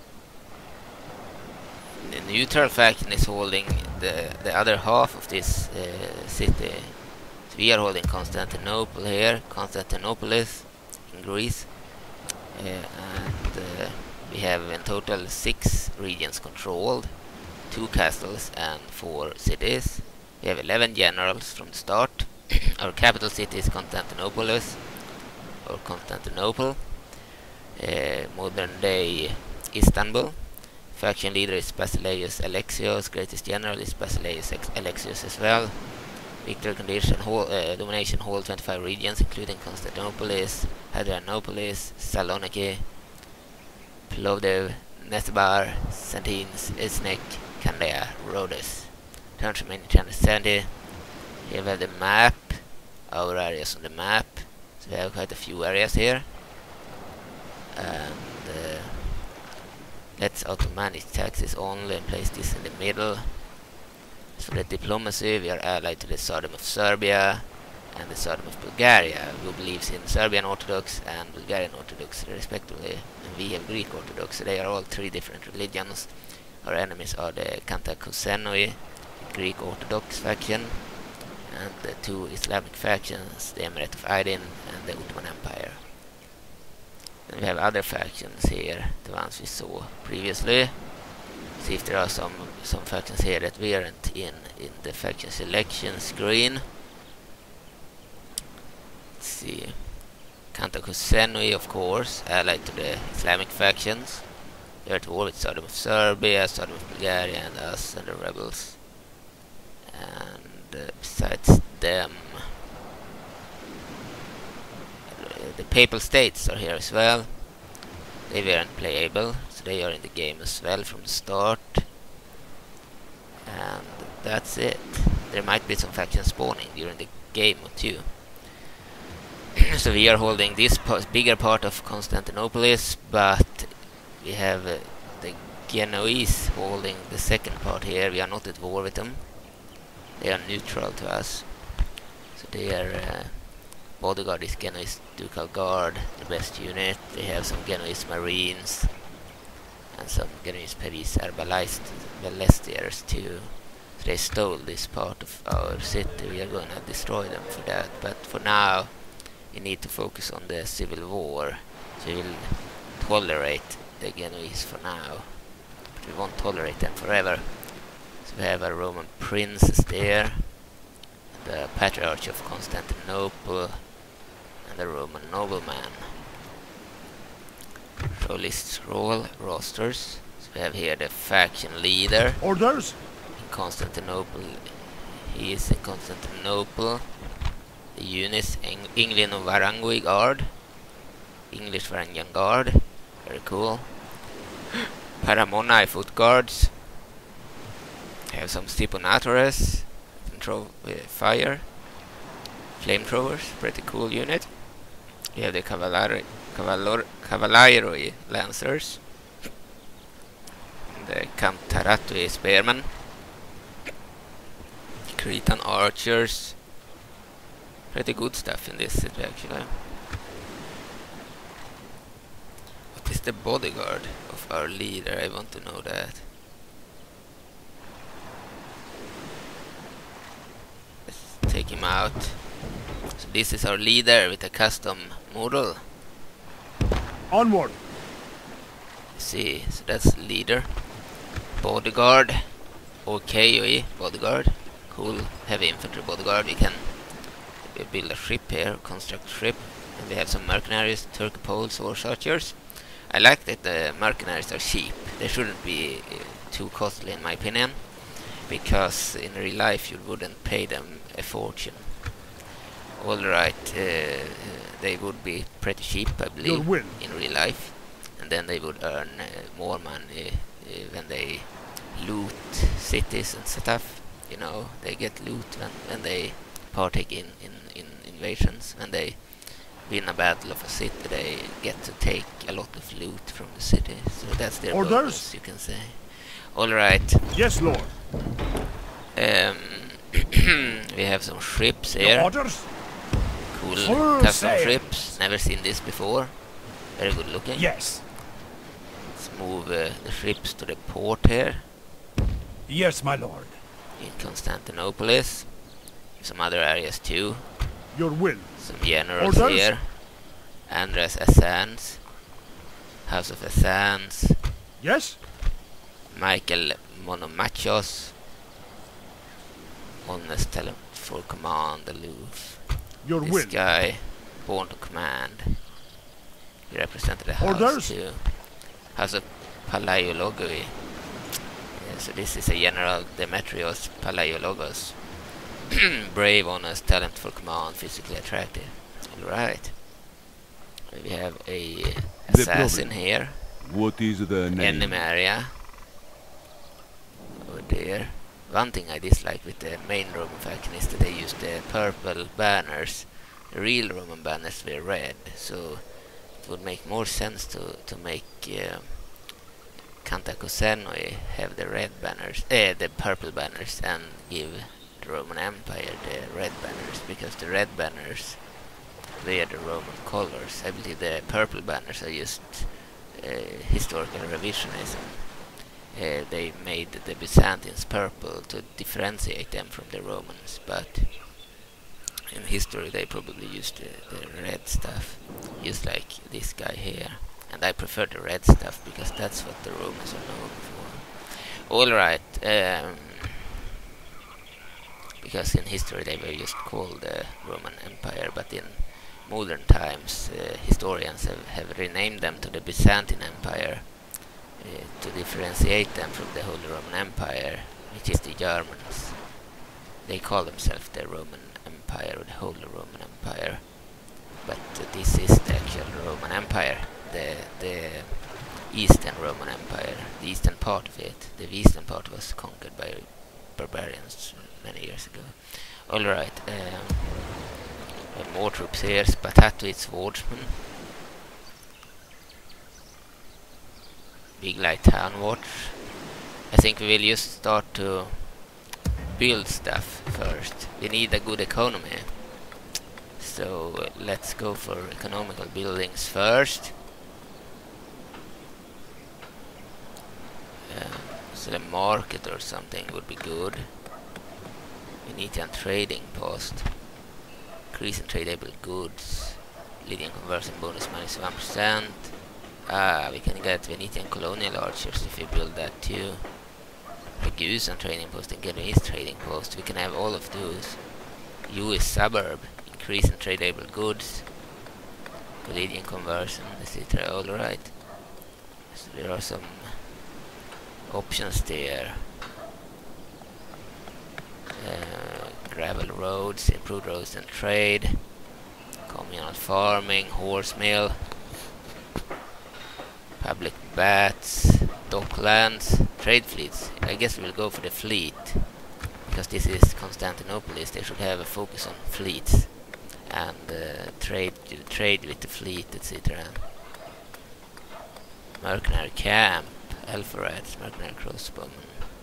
the neutral faction is holding the other half of this city. So we are holding Constantinople here, Constantinopolis in Greece, and we have in total 6 regions controlled, 2 castles and 4 cities. We have 11 generals from the start. Our capital city is Constantinopolis, or Constantinople, modern day Istanbul. Faction leader is Basileus Alexios, greatest general is Basileus Alexios as well. Victory condition, domination hold 25 regions including Constantinopolis, Hadrianopolis, Saloniki, Plovdiv, Nesbar, Santines, Iznik, Candia, Rhodes. Turn to main 370. Here we have the map, our areas on the map. So we have quite a few areas here. And let's auto-manage taxes only and place this in the middle. So the diplomacy, we are allied to the Tsardom of Serbia and the Tsardom of Bulgaria, who believes in Serbian Orthodox and Bulgarian Orthodox respectively. And we have Greek Orthodox, so they are all 3 different religions. Our enemies are the Kantakoussenoi, Greek Orthodox faction, and the 2 Islamic factions, the Emirate of Aydin and the Ottoman Empire. Then we have other factions here, the ones we saw previously. See if there are some factions here that we aren't in the faction selection screen. Let's see. Kantakoussenoi, of course, allied to the Islamic factions. They are at war with Tsardom of Serbia, Tsardom of Bulgaria, and us and the rebels. And besides them, the Papal States are here as well. They weren't playable, so they are in the game as well from the start. And that's it. There might be some factions spawning during the game or 2. So we are holding this bigger part of Constantinopolis, but we have the Genoese holding the second part here. We are not at war with them. They are neutral to us. So they are bodyguard is Genoese Ducal Guard, the best unit. They have some Genoese Marines and some Genoese Paris Ballestiers too. So they stole this part of our city. We are going to destroy them for that. But for now, we need to focus on the civil war. So we will tolerate the Genoese for now, but we won't tolerate them forever. So we have our Roman princes there, the Patriarch of Constantinople, and the Roman nobleman. Show list scroll, rosters. So we have here the faction leader. Orders? In Constantinople. He is in Constantinople. The units, England Varangui Guard. English Varangian Guard. Very cool. Paramonai Foot Guards. We have some Stiponatores. Control fire. Flamethrowers. Pretty cool unit. We have the Cavalieri Lancers. The Camtaratui Spearmen. Cretan Archers. Pretty good stuff in this city actually. What is the bodyguard of our leader? I want to know that. Let's take him out. So this is our leader with a custom model. Onward. See, so that's leader. Bodyguard. OKOE bodyguard. Cool heavy infantry bodyguard. We can build a ship here, construct a ship. And we have some mercenaries, Turkey Poles, horse archers. I like that the mercenaries are cheap. They shouldn't be too costly in my opinion. because in real life you wouldn't pay them a fortune. Alright, they would be pretty cheap, I believe, in real life, and then they would earn more money when they loot cities and stuff. You know, they get loot when they partake in invasions. When they win a battle of a city, they get to take a lot of loot from the city. So that's their bonus, you can say. Alright. Yes, Lord. We have some ships here. Orders? Cool custom ships. Never seen this before. Very good looking. Yes. Let's move the ships to the port here. Yes, my lord. In Constantinople. Some other areas too. Your will. Some generals here. Andres Assans. House of Assans. Yes. Michael Monomachos. Honest talent for command, aloof. Your this will. Guy, born to command. He represented the house too. House of Palaiologoi. So this is a general, Demetrios Palaiologos. Brave, honest, talent for command, physically attractive. Alright. We have a assassin here. What is the name? Enemy area. Over there. One thing I dislike with the main Roman faction is that they use the purple banners. The real Roman banners were red, so it would make more sense to make Cantacosenoi have the red banners, the purple banners, and give the Roman Empire the red banners, because the red banners were the Roman colors. I believe the purple banners are just historical revisionism. They made the Byzantines purple to differentiate them from the Romans, but in history they probably used the red stuff, just like this guy here. And I prefer the red stuff because that's what the Romans are known for. Alright, because in history they were just called the Roman Empire, but in modern times historians have renamed them to the Byzantine Empire to differentiate them from the Holy Roman Empire, which is the Germans. They call themselves the Roman Empire or the Holy Roman Empire, but this is the actual Roman Empire, the Eastern Roman Empire, the eastern part of it. The eastern part was conquered by barbarians many years ago. Alright, more troops here. Spatatoid swordsman. Big light town watch. I think we will just start to build stuff first. We need a good economy. So let's go for economical buildings first. So the market or something would be good. Venetian trading post. Increase in tradable goods. Lydian conversion bonus minus 1%. We can get Venetian colonial archers if we build that too. Ragusan trading post and Genoese trading post. We can have all of those. US suburb. Increase in tradable goods. Lydian conversion, etc. Alright. So there are some options there. Gravel roads, improved roads and trade. Communal farming, horse mill. Public baths, docklands, trade fleets. I guess we'll go for the fleet, because this is Constantinople. They should have a focus on fleets and trade with the fleet, etc. Mercenary camp, Alpharets, mercenary crossbowmen,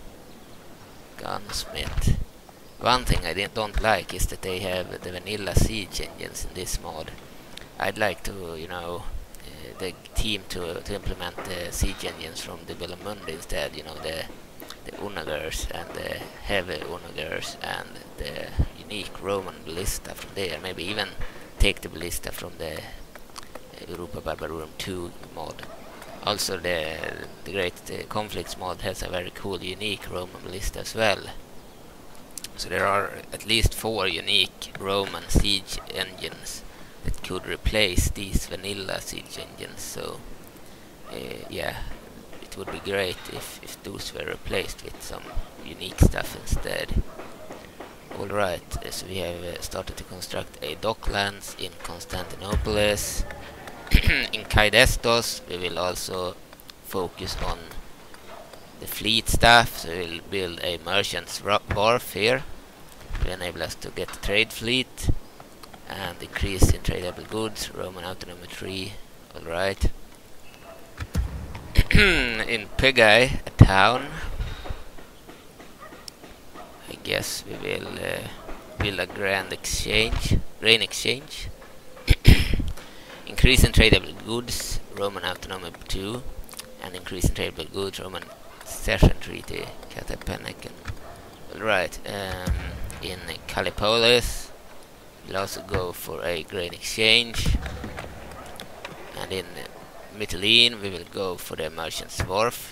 gunsmith. One thing I don't like is that they have the vanilla siege engines in this mod. I'd like to, you know, the team to implement the siege engines from the Bellamundi instead, you know, the onagers and the heavy onagers and the unique Roman ballista from there. Maybe even take the ballista from the Europa Barbarorum 2 mod. Also the Great Conflicts mod has a very cool unique Roman ballista as well. So there are at least 4 unique Roman siege engines that could replace these vanilla siege engines. So yeah, it would be great if those were replaced with some unique stuff instead. Alright, so we have started to construct a docklands in Constantinople. In Kaidestos we will also focus on the fleet stuff, so we'll build a merchant's wharf here to enable us to get a trade fleet and increase in tradable goods, Roman autonomy 3. Alright. In Pegae, a town, I guess we will build a grain exchange. Increase in tradable goods, Roman autonomy 2, and increase in tradable goods, Roman cession treaty, Catapenecon. Alright, in Callipolis we'll also go for a grain exchange, and in Mytilene we will go for the merchant's wharf.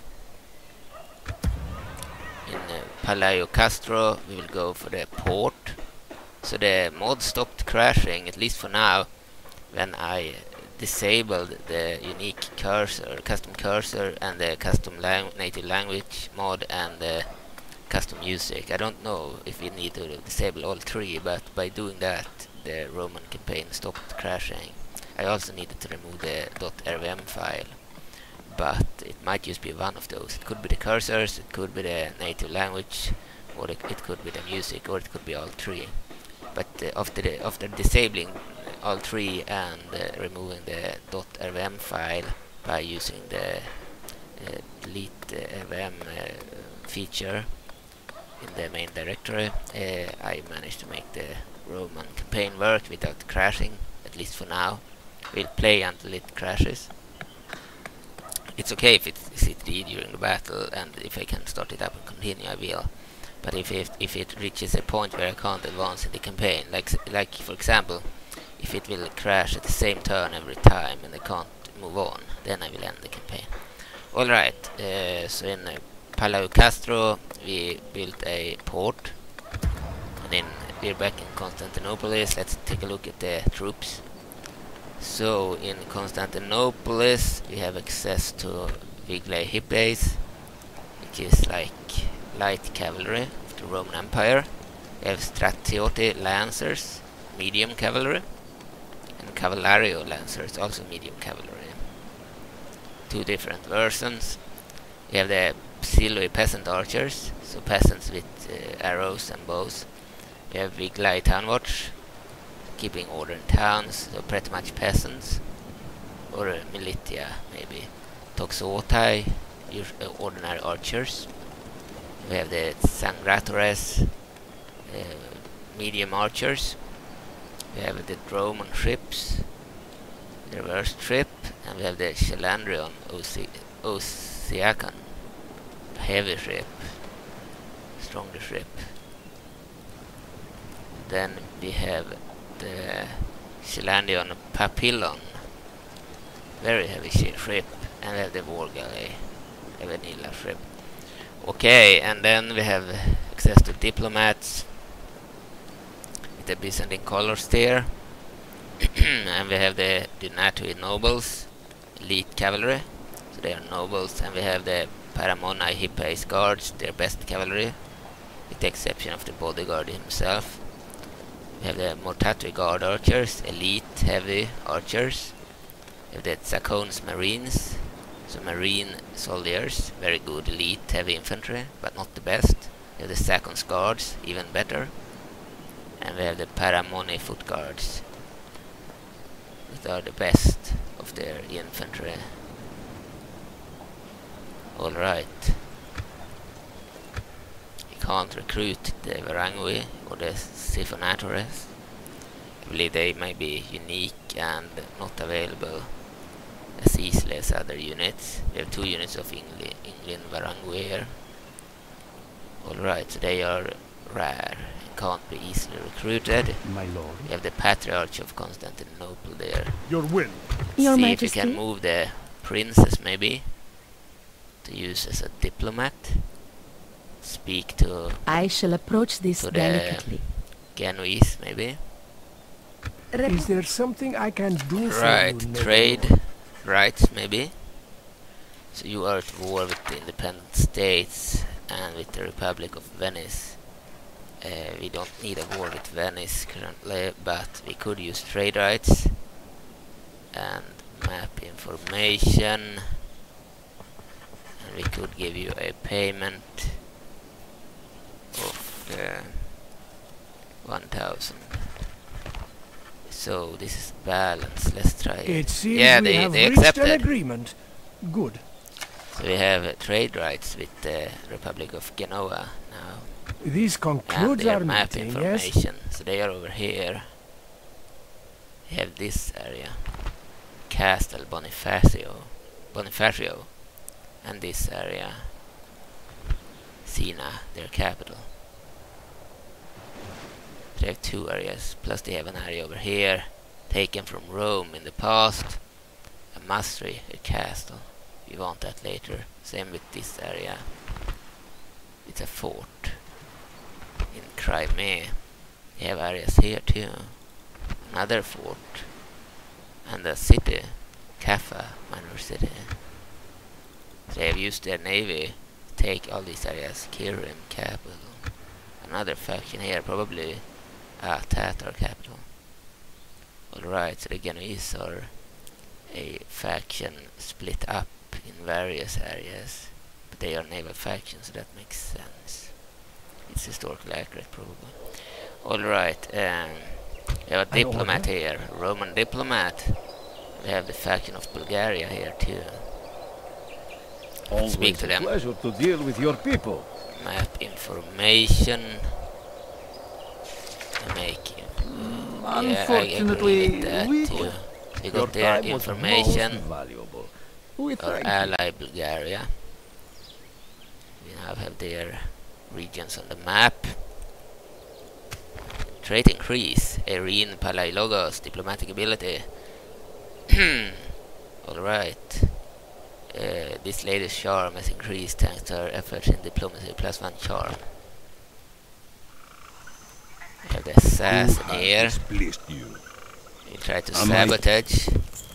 In Palaio Castro we will go for the port. So the mod stopped crashing, at least for now, when I disabled the unique cursor, custom cursor, and the custom native language mod and the custom music. I don't know if we need to disable all three, but by doing that the Roman campaign stopped crashing. I also needed to remove the .rvm file, but it might just be one of those. It could be the cursors, it could be the native language, or it could be the music, or it could be all three. But after disabling all three and removing the .rvm file by using the delete rvm feature in the main directory, I managed to make the Roman campaign work without crashing, at least for now. We'll play until it crashes. It's okay if it's CTD during the battle, and if I can start it up and continue, I will. But if it reaches a point where I can't advance in the campaign, like for example, if it will crash at the same turn every time and I can't move on, then I will end the campaign. Alright, so in Palau Castro we built a port, and then we're back in Constantinople. Let's take a look at the troops. So in Constantinople we have access to Viglae Hippes, which is like light cavalry of the Roman Empire. We have Stratiote Lancers, medium cavalry, and Cavalario Lancers, also medium cavalry. Two different versions. We have the Silui Peasant Archers, so peasants with arrows and bows. We have Viglae Town Watch, keeping order in towns, so pretty much peasants, or militia maybe. Toxotai, ordinary archers. We have the Sangratores, medium archers. We have the Roman ships, the reverse ship, and we have the Chalandrion Oceacon, heavy ship, stronger ship. Then we have the Chalandrion Papillon, very heavy ship, and we have the War Galley, a vanilla ship. Okay, and then we have access to diplomats with the Byzantine colors there. And we have the Donatui nobles, elite cavalry, so they are nobles, and we have the Paramonai Hippes guards, their best cavalry, with the exception of the bodyguard himself. We have the Mortatui guard archers, elite heavy archers. We have the Tsakones marines, so marine soldiers, very good elite heavy infantry, but not the best. We have the Tsakons guards, even better. And we have the Paramoni foot guards, that are the best of their infantry. Alright. You can't recruit the Varangui or the Siphonatores. I believe they may be unique and not available as easily as other units. We have 2 units of England Varangui here. Alright, so they are rare and can't be easily recruited. My lord. We have the Patriarch of Constantinople there. Your will. Your See Majesty. if you can move the princess maybe to use as a diplomat. Speak to I shall approach this the delicately. Genoese maybe. Is there something I can do for Right, you, trade rights maybe. So you are at war with the independent states and with the Republic of Venice. We don't need a war with Venice currently, but we could use trade rights and map information, and we could give you a payment of 1,000. So this is balance. Let's try it. It seems Yeah, we have they reached an accepted. agreement. Good. So we have trade rights with the Republic of Genoa now. This And concludes they our have map meeting, yes? information. So they are over here. We have this area. Castle Bonifacio. And this area. Siena, their capital. They have two areas. Plus they have an area over here. Taken from Rome in the past. A monastery, a castle. We want that later. Same with this area. It's a fort. In Crimea. We have areas here too. Another fort. And a city. Kaffa, minor city. So they have used their navy to take all these areas. Kirin, capital. Another faction here, probably Tatar capital. Alright, so the Genoese are a faction split up in various areas. But they are naval factions, so that makes sense. It's historically accurate, probably. Alright, we have a diplomat here, Roman diplomat. We have the faction of Bulgaria here too. Always Speak to them. a pleasure to deal with your people. Map information. Make Unfortunately, we got their information. Valuable. We Our thank you. ally Bulgaria. We now have their regions on the map. Trait increase. Irene Palaiologos, diplomatic ability. Alright. This lady's charm has increased thanks to her efforts in diplomacy. +1 charm. We have the assassin here. Displeased you. We try to sabotage.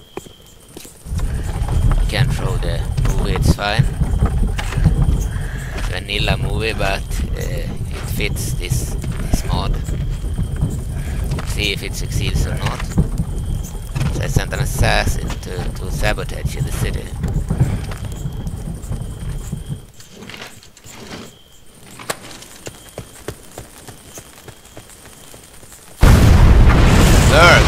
You can throw the movie, it's fine. Vanilla movie, but it fits this mod. See if it succeeds or not. So I sent an assassin to sabotage in the city. Berg!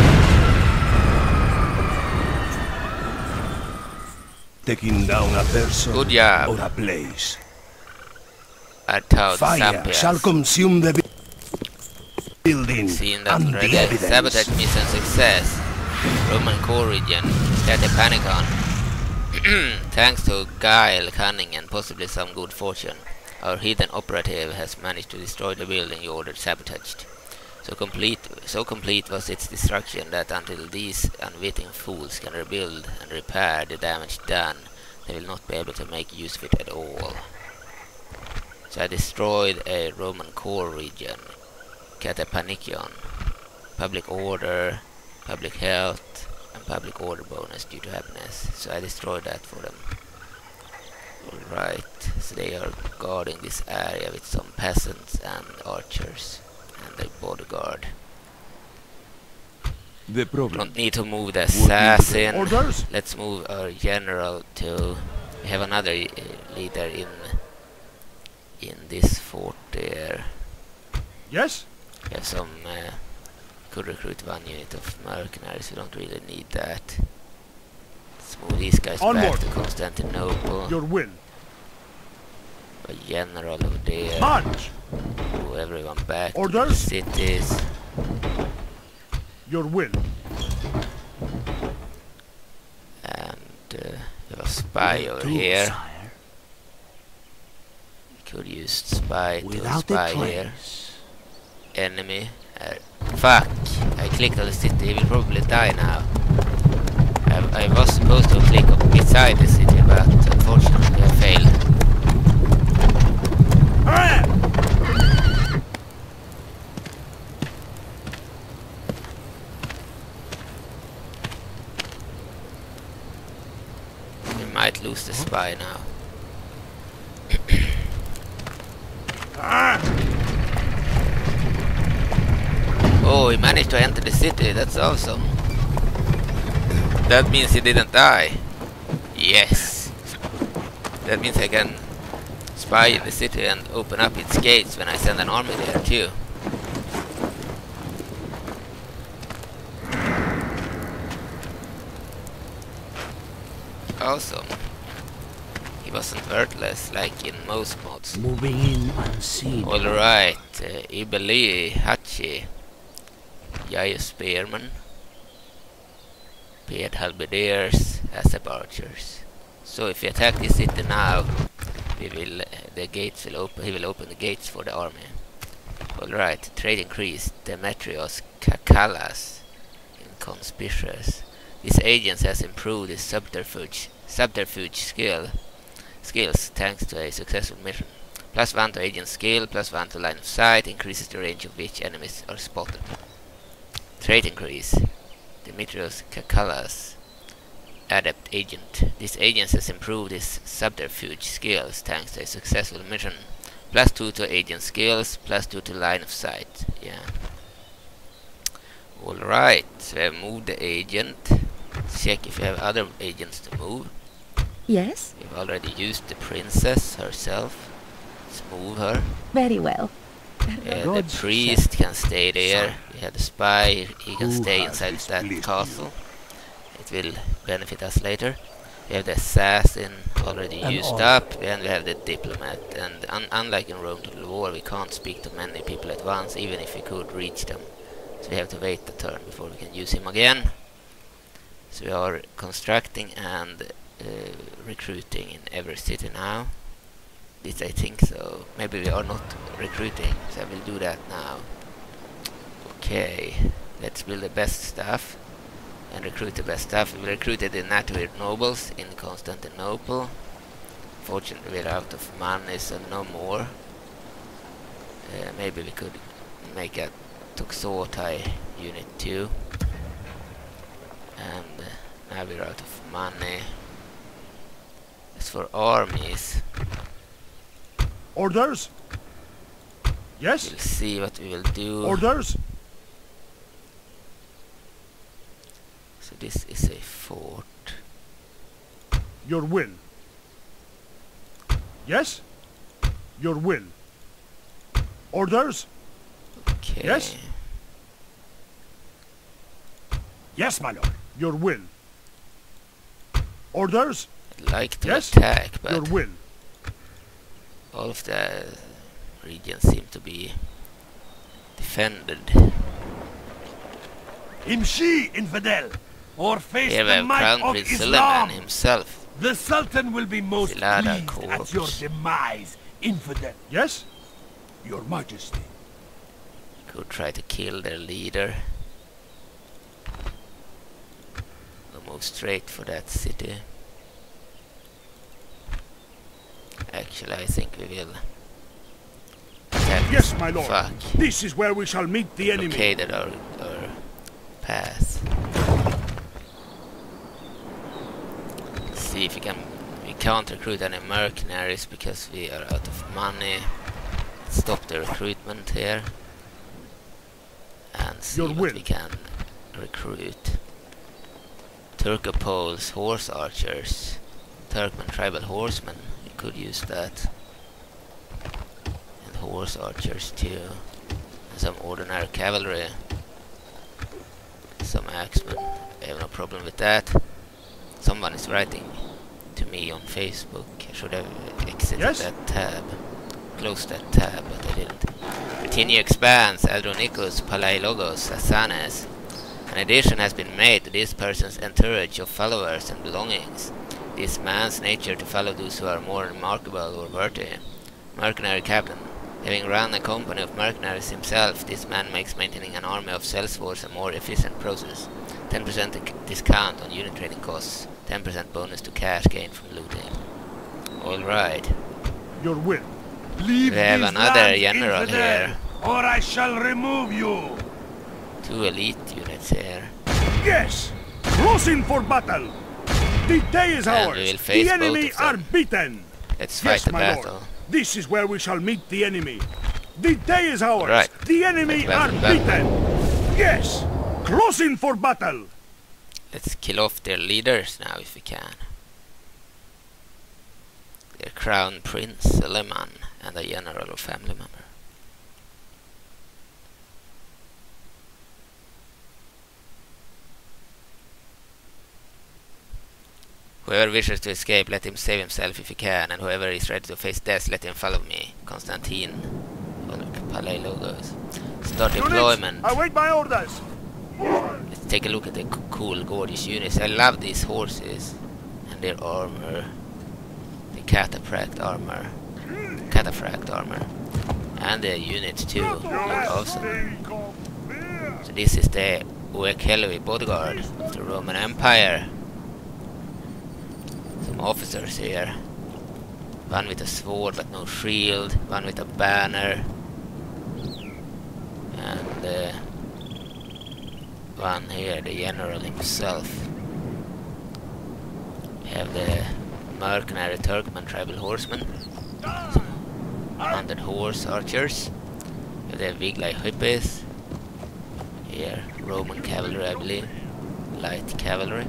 Taking down a person Good job. or a place. Attached Fire shall consume the building Seen that and already. the evidence. Sabotage mission success. Roman core region. Get a panic on. Thanks to guile, cunning and possibly some good fortune, our hidden operative has managed to destroy the building you ordered sabotaged. So complete was its destruction that until these unwitting fools can rebuild and repair the damage done, they will not be able to make use of it at all. So I destroyed a Roman core region. Catapanikion. Public order, public health, and public order bonus due to happiness. So I destroyed that for them. Alright, so they are guarding this area with some peasants and archers and a bodyguard. The problem. Don't need to move the assassin. Orders? Let's move our general to... We have another leader in this fort there. Yes? We have some... could recruit one unit of mercenaries, we don't really need that. Let's move these guys Onward. back to Constantinople. Your will. A general over there. March! Move everyone back to Orders. the cities. Your will. And we have a spy over here. Sire, We could use spy to without spy a here. trace. Enemy. Fuck! I clicked on the city, he will probably die now. I was supposed to click up beside the city, but unfortunately I failed. We might lose the spy spy now. Oh, he managed to enter the city. That's awesome. That means he didn't die. Yes. That means I can spy in the city and open up its gates when I send an army there too. Awesome. He wasn't worthless like in most mods. Moving in unseen. Alright, Ibeli, Hachi, Jaya Spearman, Pied Halberdiers, Asap Archers. So if we attack this city now, we will the gates will open. He will open the gates for the army. Alright, trade increased. Demetrios Kakalas in conspicuous. This agent has improved his subterfuge skills thanks to a successful mission. +1 to agent skill, +1 to line of sight, increases the range of which enemies are spotted. Trait increase. Demetrios Kakalas, adept agent. This agent has improved his subterfuge skills thanks to a successful mission. +2 to agent skills, +2 to line of sight. Yeah. Alright, so we have moved the agent. Check if we have other agents to move. Yes? We've already used the princess herself. Let's move her. Very well. The priest can stay there. We have the spy. He can stay inside that castle. It will benefit us later. We have the assassin already used up. And we have the diplomat. And unlike in Rome Total War, we can't speak to many people at once, even if we could reach them. So we have to wait a turn before we can use him again. So we are constructing and recruiting in every city now. This I think so. Maybe we are not recruiting, so I will do that now. Okay, let's build the best stuff and recruit the best stuff. We recruited the native nobles in Constantinople. Fortunately we're out of money, so no more. Maybe we could make a Toxotai unit too. And now we're out of money. As for armies, Orders? Yes? we'll see what we will do. Orders? So this is a fort. Your will. Yes? Your will. Orders? Okay. Yes? Yes, my lord. Your will. Orders? I'd like to Yes? attack, Your but will. all of the regions seem to be defended. Imshi, infidel, or face Here we the have might Crown of Prince Islam. Suleiman himself. The Sultan will be most Zilada pleased corpse. at your demise, infidel. Yes? Your Majesty. Could try to kill their leader. We'll move straight for that city. Actually, I think we will attack Yes, this- my lord. Fuck. This is where we shall meet the enemy. Blockaded our path. See if we can. We can't recruit any mercenaries because we are out of money. Stop the recruitment here and see Your what will. we can recruit. Turcopoles, horse archers, Turkmen tribal horsemen. We could use that. And horse archers too. And some ordinary cavalry. Some axemen. I have no problem with that. Someone is writing to me on Facebook. I should have exited Yes? that tab. Closed that tab, but I didn't. Continue expands. Adronicus, Palailogos, Asanes. An addition has been made to this person's entourage of followers and belongings. This man's nature to follow those who are more remarkable or worthy. Mercenary captain. Having run a company of mercenaries himself, this man makes maintaining an army of salesforce a more efficient process. 10% discount on unit trading costs. 10% bonus to cash gain from looting. Alright. Your will. Leave We have these another lands, general infidel, here. or I shall remove you. 2 elite units here. Yes! Crossing for battle! The day is And ours. we will face The enemy both of are them. beaten. Let's fight Yes, the my battle. lord. This is where we shall meet the enemy. The day is ours. Right. The enemy Let's are battle, beaten. Yes. Closing for battle. Let's kill off their leaders now if we can. Their Crown Prince Suleiman and a general or family member. Whoever wishes to escape, let him save himself if he can, and whoever is ready to face death, let him follow me. Constantine. Palais logos. Start deployment. Units, await my orders. Let's take a look at the cool, gorgeous units. I love these horses and their armor. The cataphract armor. And the units too. Look awesome. So this is the Oekelvi bodyguard of the Roman Empire. Some officers here. One with a sword but no shield. One with a banner. And one here, the general himself. We have the mercenary Turkmen tribal horsemen. Some 100 horse archers. We have the Viglai hippies. Here, Roman cavalry, I believe. Light cavalry.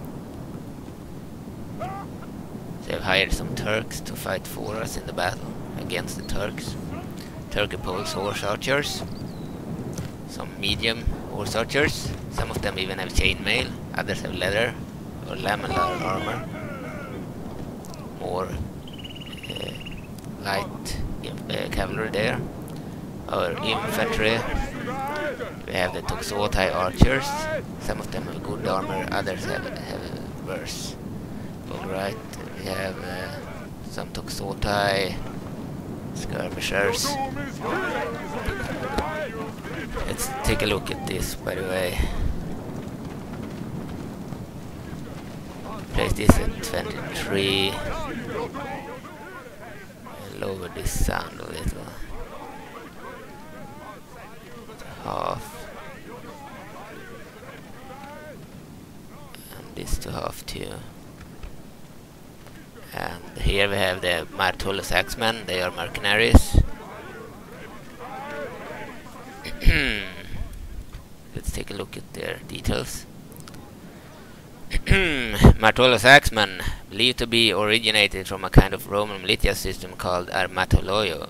They have hired some Turks to fight for us in the battle against the Turks. Turkey Poles horse archers. Some medium horse archers. Some of them even have chainmail. Others have leather or lamellar armor. More light cavalry there. Our infantry. We have the Toxotai archers. Some of them have good armor. Others have worse. Alright. We have some Toxotai skirmishers. Let's take a look at this, by the way. Place this at 23. Lower this sound a little. Half. And this to half too. And here we have the Martulus Axemen. They are mercenaries. Let's take a look at their details. Martulus Axemen, believed to be originated from a kind of Roman militia system called armatoloi.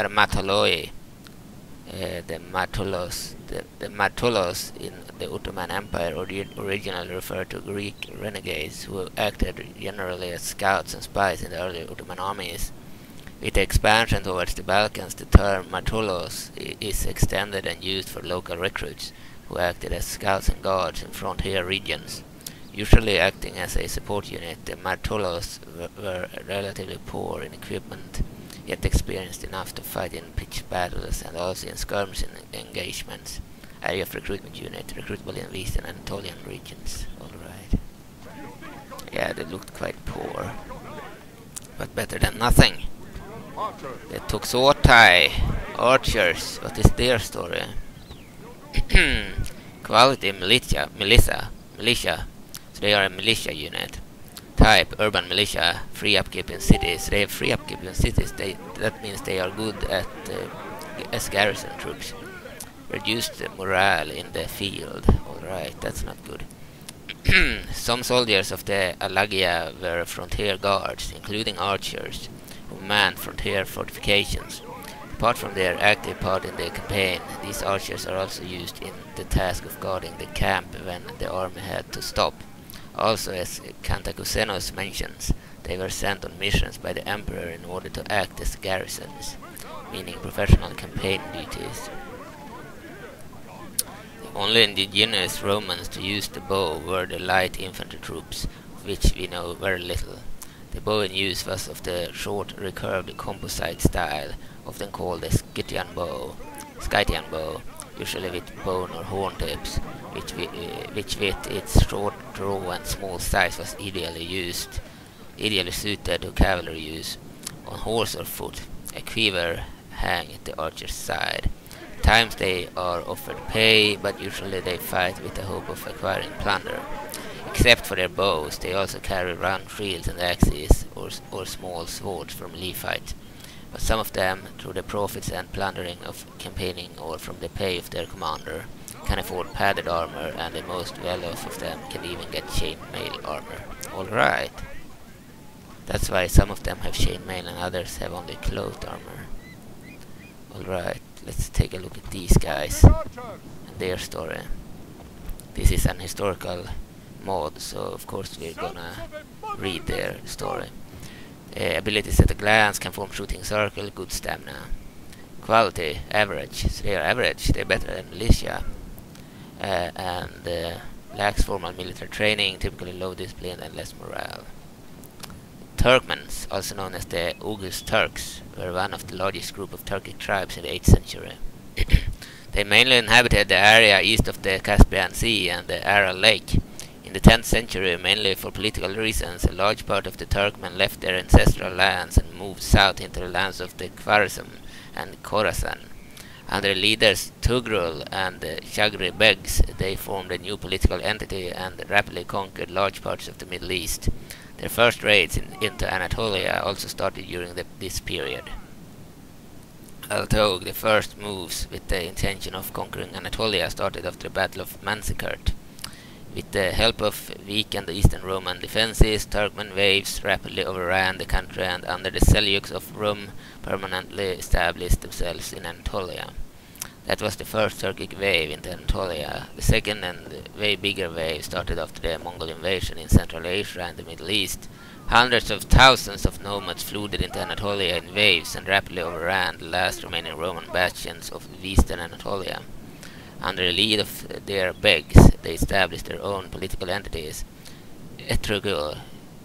The Martulos in the Ottoman Empire originally referred to Greek renegades who acted generally as scouts and spies in the early Ottoman armies. With the expansion towards the Balkans, the term Martulos is extended and used for local recruits who acted as scouts and guards in frontier regions. Usually acting as a support unit, the Martulos were relatively poor in equipment, yet experienced enough to fight in pitched battles and also in skirmish engagements. Area of recruitment unit, recruitable in Eastern Anatolian regions. Alright. Yeah, they looked quite poor, but better than nothing. The Toxotai archers, what is their story? Quality militia. So they are a militia unit. Type urban militia, free upkeep in cities. They have free upkeep in cities. That means they are good at as garrison troops. Reduced morale in the field. Alright, that's not good. Some soldiers of the Alagia were frontier guards, including archers, who manned frontier fortifications. Apart from their active part in the campaign, these archers are also used in the task of guarding the camp when the army had to stop. Also, as Cantacusenos mentions, they were sent on missions by the emperor in order to act as garrisons, meaning professional campaign duties. The only indigenous Romans to use the bow were the light infantry troops, of which we know very little. The bow in use was of the short, recurved composite style, often called a Scythian bow, usually with bone or horn tips, which with its short draw and small size was ideally suited to cavalry use on horse or foot. A quiver hang at the archer's side. At times they are offered pay, but usually they fight with the hope of acquiring plunder. Except for their bows, they also carry round shields and axes or small swords from melee fight. But some of them, through the profits and plundering of campaigning or from the pay of their commander, can afford padded armor, and the most well-off of them can even get chainmail armor. Alright. That's why some of them have chainmail and others have only cloth armor. Alright, let's take a look at these guys and their story. This is an historical mod, so of course we're gonna read their story. Abilities at a glance, can form shooting circle, good stamina. Quality, average, so they are average, they're better than militia. And lacks formal military training, typically low discipline and less morale. Turkmens, also known as the Ughuz Turks, were one of the largest group of Turkic tribes in the 8th century. They mainly inhabited the area east of the Caspian Sea and the Aral Lake. In the 10th century, mainly for political reasons, a large part of the Turkmen left their ancestral lands and moved south into the lands of the Khwarazm and Khorasan. Under leaders Tugrul and the Shagri Begs, they formed a new political entity and rapidly conquered large parts of the Middle East. Their first raids into Anatolia also started during this period. Although the first moves with the intention of conquering Anatolia started after the Battle of Manzikert. With the help of weakened Eastern Roman defenses, Turkmen waves rapidly overran the country and under the Seljuks of Rum permanently established themselves in Anatolia. That was the first Turkic wave into Anatolia. The second and way bigger wave started after the Mongol invasion in Central Asia and the Middle East. Hundreds of thousands of nomads flooded into Anatolia in waves and rapidly overran the last remaining Roman bastions of Eastern Anatolia. Under the lead of their begs, they established their own political entities. Etrugul,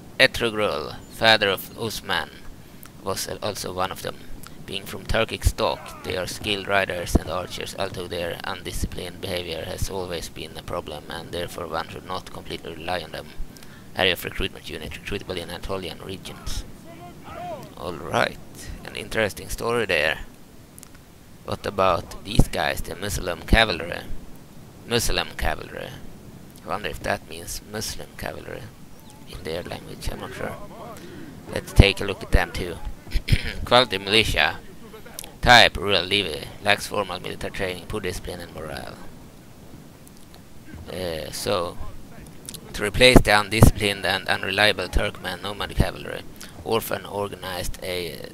father of Usman, was also one of them. Being from Turkic stock, they are skilled riders and archers, although their undisciplined behavior has always been a problem, and therefore one should not completely rely on them. Area of recruitment unit, recruitable in Anatolian regions. Alright, an interesting story there. What about these guys, the Muslim cavalry? Muslim cavalry. I wonder if that means Muslim cavalry in their language, I'm not sure. Let's take a look at them too. Quality militia. Type, rural levy, lacks formal military training, poor discipline and morale. So, to replace the undisciplined and unreliable Turkmen nomad cavalry, Orhan organized a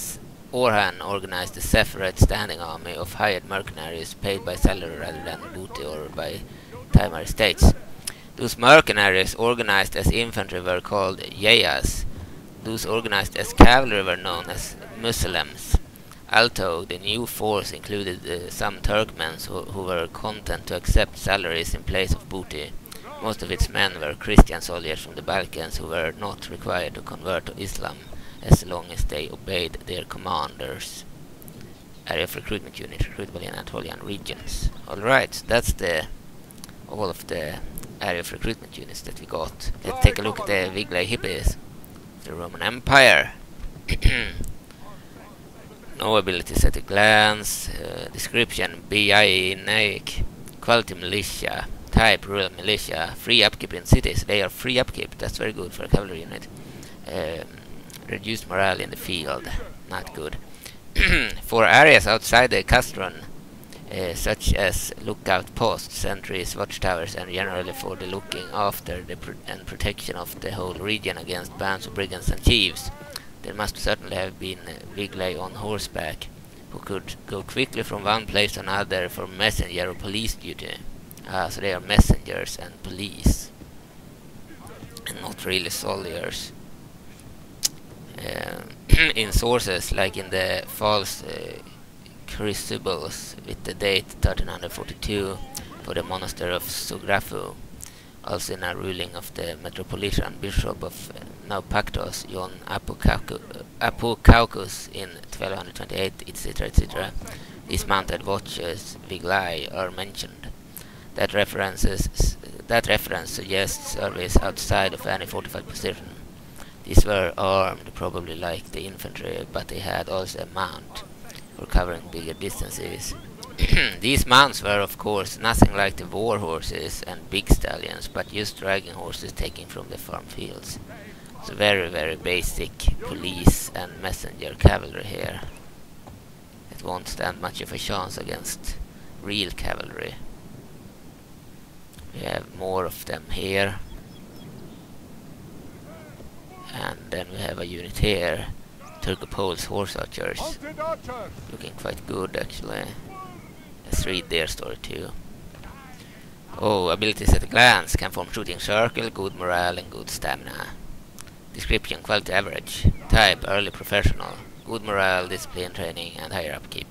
separate standing army of hired mercenaries paid by salary rather than booty or by Taimar states. Those mercenaries organized as infantry were called Yayas. Those organized as cavalry were known as Muslims. Although the new force included some Turkmens who were content to accept salaries in place of booty, most of its men were Christian soldiers from the Balkans who were not required to convert to Islam as long as they obeyed their commanders. Area of recruitment unit, recruitable in Anatolian regions. Alright, so that's all of the area of recruitment units that we got. Let's take a look at the Viglay hippies. The Roman Empire. No abilities at a glance. Description, Biaic. Quality militia. Type, rural militia. Free upkeep in cities. They are free upkeep. That's very good for a cavalry unit. Reduced morale in the field. Not good. For areas outside the castron, such as lookout posts, sentries, watchtowers, and generally for the looking after and protection of the whole region against bands of brigands and thieves, there must certainly have been Viglay on horseback, who could go quickly from one place to another for messenger or police duty. So they are messengers and police, and not really soldiers. In sources, like in the false Chrysibles with the date 1342 for the monastery of Sugrafu, also in a ruling of the Metropolitan Bishop of Naupactos, John Apocaucus in 1228, etc., etc. These mounted watches, Viglay, are mentioned. That reference suggests service outside of any fortified position. These were armed, probably like the infantry, but they had also a mount for covering bigger distances. These mounts were of course nothing like the war horses and big stallions, but just dragging horses taken from the farm fields. So very basic police and messenger cavalry here. It won't stand much of a chance against real cavalry. We have more of them here. And then we have a unit here. Turcopoles horse archers. Looking quite good actually. Let's read their story too. Oh, abilities at a glance. Can form shooting circle, good morale and good stamina. Description, quality average. Type, early professional. Good morale, discipline, training and higher upkeep.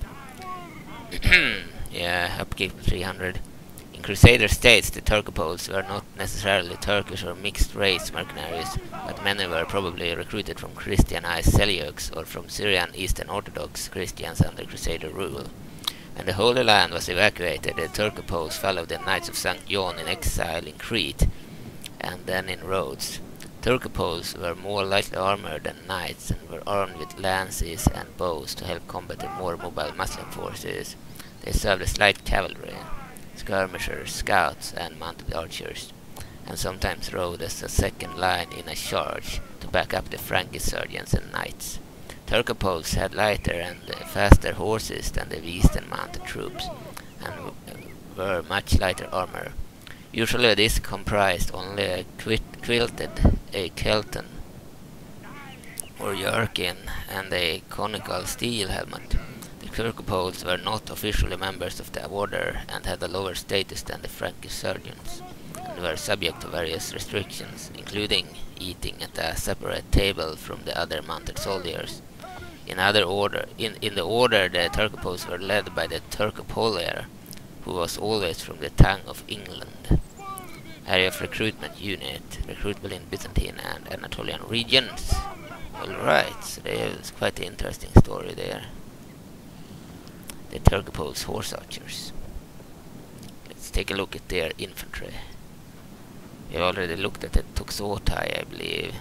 Yeah, upkeep 300. In Crusader states, the Turcopoles were not necessarily Turkish or mixed race mercenaries, but many were probably recruited from Christianized Seljuks or from Syrian Eastern Orthodox Christians under Crusader rule. When the Holy Land was evacuated, the Turcopoles followed the Knights of St. John in exile in Crete and then in Rhodes. Turcopoles were more lightly armored than knights and were armed with lances and bows to help combat the more mobile Muslim forces. They served as light cavalry, skirmishers, scouts and mounted archers, and sometimes rode as a second line in a charge to back up the Frankish sergeants and knights. Turcopoles had lighter and faster horses than the Eastern mounted troops, and were much lighter armor. Usually this comprised only a quilted kelton or jerkin and a conical steel helmet. The Turcopoles were not officially members of the order and had a lower status than the Frankish sergeants, and were subject to various restrictions, including eating at a separate table from the other mounted soldiers. In the order, the Turcopoles were led by the Turcopolier, who was always from the tongue of England. Area of recruitment unit, recruitable in Byzantine and Anatolian regions. Alright, so there's quite an interesting story there. The Turcopoles horse archers. Let's take a look at their infantry. We already looked at the Tuxotai, I believe.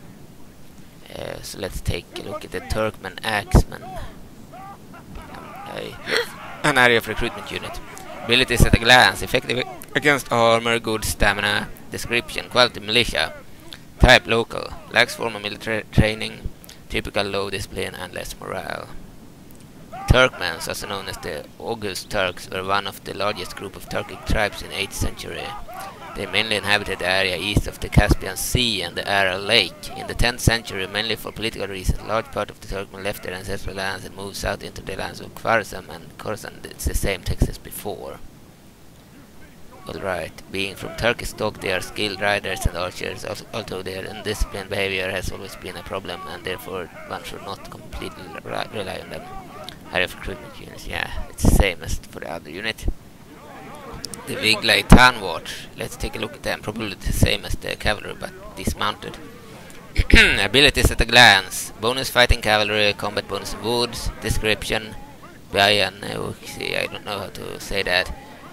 So let's take a look at the Turkmen Axemen. An area of recruitment unit. Abilities at a glance. Effective against armor, good stamina. Description, quality militia. Type local. Lacks formal military training. Typical low discipline and less morale. Turkmens, also known as the August Turks, were one of the largest group of Turkic tribes in the 8th century. They mainly inhabited the area east of the Caspian Sea and the Aral Lake. In the 10th century, mainly for political reasons, a large part of the Turkmen left their ancestral lands and moved south into the lands of Khwarazm and Khorasan. It's the same text as before. Alright, being from Turkish stock, they are skilled riders and archers, although their undisciplined behavior has always been a problem, and therefore one should not completely rely on them. Area of recruitment units, yeah, it's the same as for the other unit. The Viglai Tanwatch, let's take a look at them. Probably the same as the cavalry, but dismounted. Abilities at a glance. Bonus fighting cavalry, combat bonus in woods. Description, Bayan, I don't know how to say that.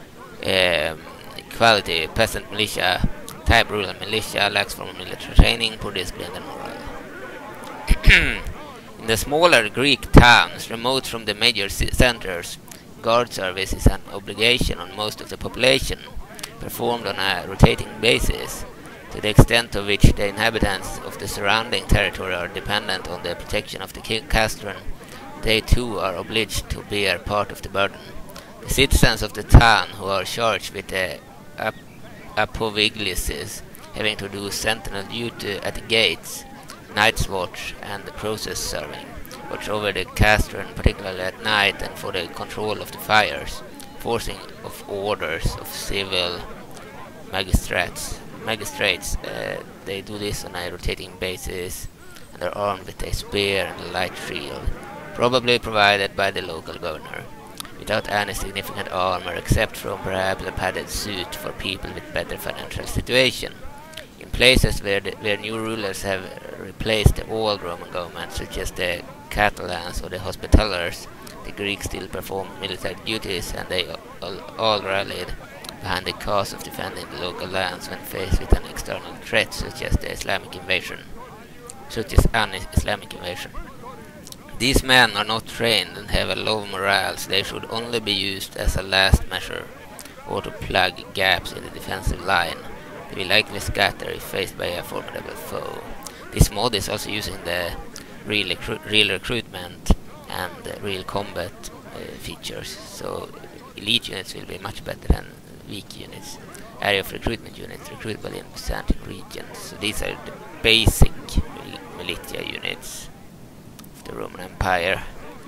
Quality, peasant militia. Type rural militia, lacks formal military training, poor discipline and morale. In the smaller Greek towns, remote from the major centers, guard service is an obligation on most of the population, performed on a rotating basis, to the extent of which the inhabitants of the surrounding territory are dependent on the protection of the castron. They too are obliged to bear part of the burden. The citizens of the town who are charged with the apoviglises, having to do sentinel duty at the gates, night's watch and the process serving, watch over the castron particularly at night and for the control of the fires, forcing of orders of civil magistrates. They do this on a rotating basis and are armed with a spear and a light shield, probably provided by the local governor, without any significant armor except from perhaps a padded suit for people with better financial situation. In places where new rulers have replaced the old Roman government, such as the Catalans or the Hospitallers, the Greeks still performed military duties, and they all rallied behind the cause of defending the local lands when faced with an external threat, such as an Islamic invasion. These men are not trained and have a low morale, so they should only be used as a last measure, or to plug gaps in the defensive line. They will likely scatter if faced by a formidable foe. This mod is also using the real recruitment and real combat features, so elite units will be much better than weak units. Area of recruitment units recruitable in Byzantine regions. So these are the basic militia units of the Roman Empire.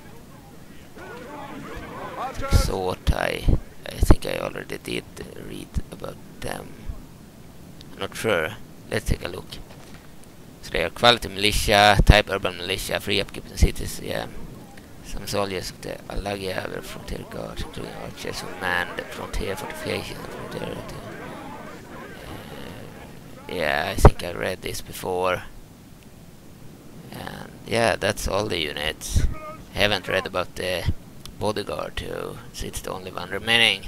Sortai, I think I already did read about them. I'm not sure. Let's take a look. So they are quality militia, type urban militia, free upkeep in cities, yeah. Some soldiers of the Alagia were frontier guards, including archers who manned the frontier fortifications. Yeah, I think I read this before. And yeah, that's all the units. I haven't read about the bodyguard too, so it's the only one remaining.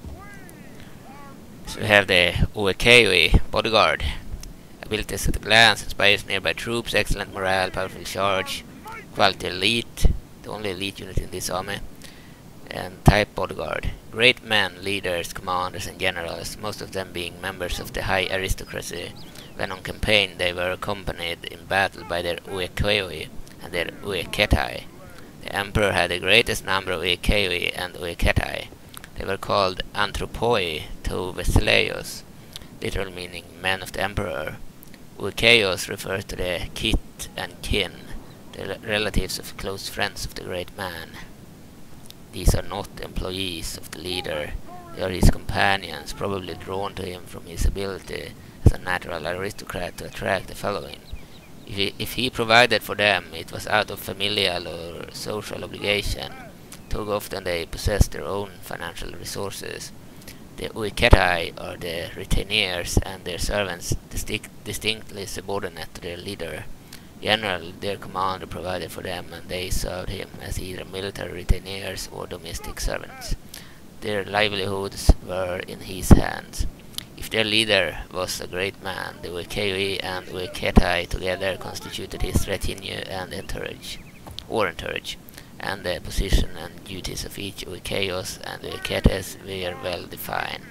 So we have the Uekewi bodyguard. Abilities at a glance, inspires nearby troops, excellent morale, powerful charge, quality elite, the only elite unit in this army. And type bodyguard. Great men, leaders, commanders and generals, most of them being members of the high aristocracy. When on campaign they were accompanied in battle by their Uekewi and their Ueketai. The emperor had the greatest number of Uekewi and Ueketai. They were called anthropoi to Vesileios, literal meaning men of the emperor. Uekeios refers to the kith and kin, the relatives of close friends of the great man. These are not employees of the leader, they are his companions, probably drawn to him from his ability as a natural aristocrat to attract the following. If he provided for them, it was out of familial or social obligation. Too often they possess their own financial resources. The Uiketai are the retainers and their servants distinctly subordinate to their leader. Generally, their commander provided for them and they served him as either military retainers or domestic servants. Their livelihoods were in his hands. If their leader was a great man, the Uikewi and Uiketai together constituted his retinue and entourage, and the position and duties of each Uikeos and Uiketes were well defined.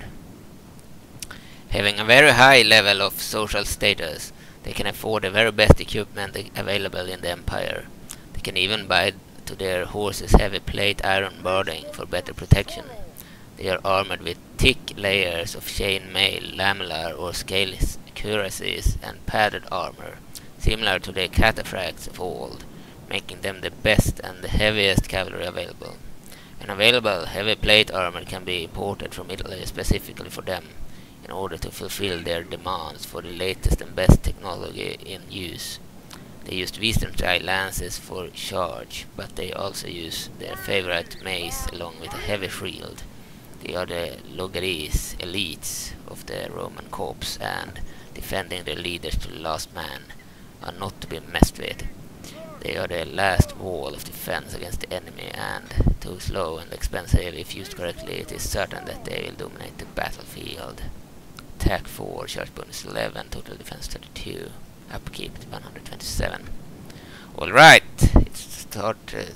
Having a very high level of social status, they can afford the very best equipment available in the empire. They can even buy to their horses heavy plate iron barding for better protection. They are armored with thick layers of chain mail, lamellar or scale cuirasses and padded armor, similar to the cataphracts of old, making them the best and the heaviest cavalry available. When available, heavy plate armor can be imported from Italy specifically for them, in order to fulfill their demands for the latest and best technology in use. They used Wisdom-style lances for charge, but they also use their favorite mace along with a heavy shield. They are the Logares elites of the Roman corps, and defending their leaders to the last man, are not to be messed with. They are the last wall of defense against the enemy, and too slow and expensive if used correctly, it is certain that they will dominate the battlefield. Attack 4, charge bonus 11, total defense 32, upkeep 127. Alright, it's time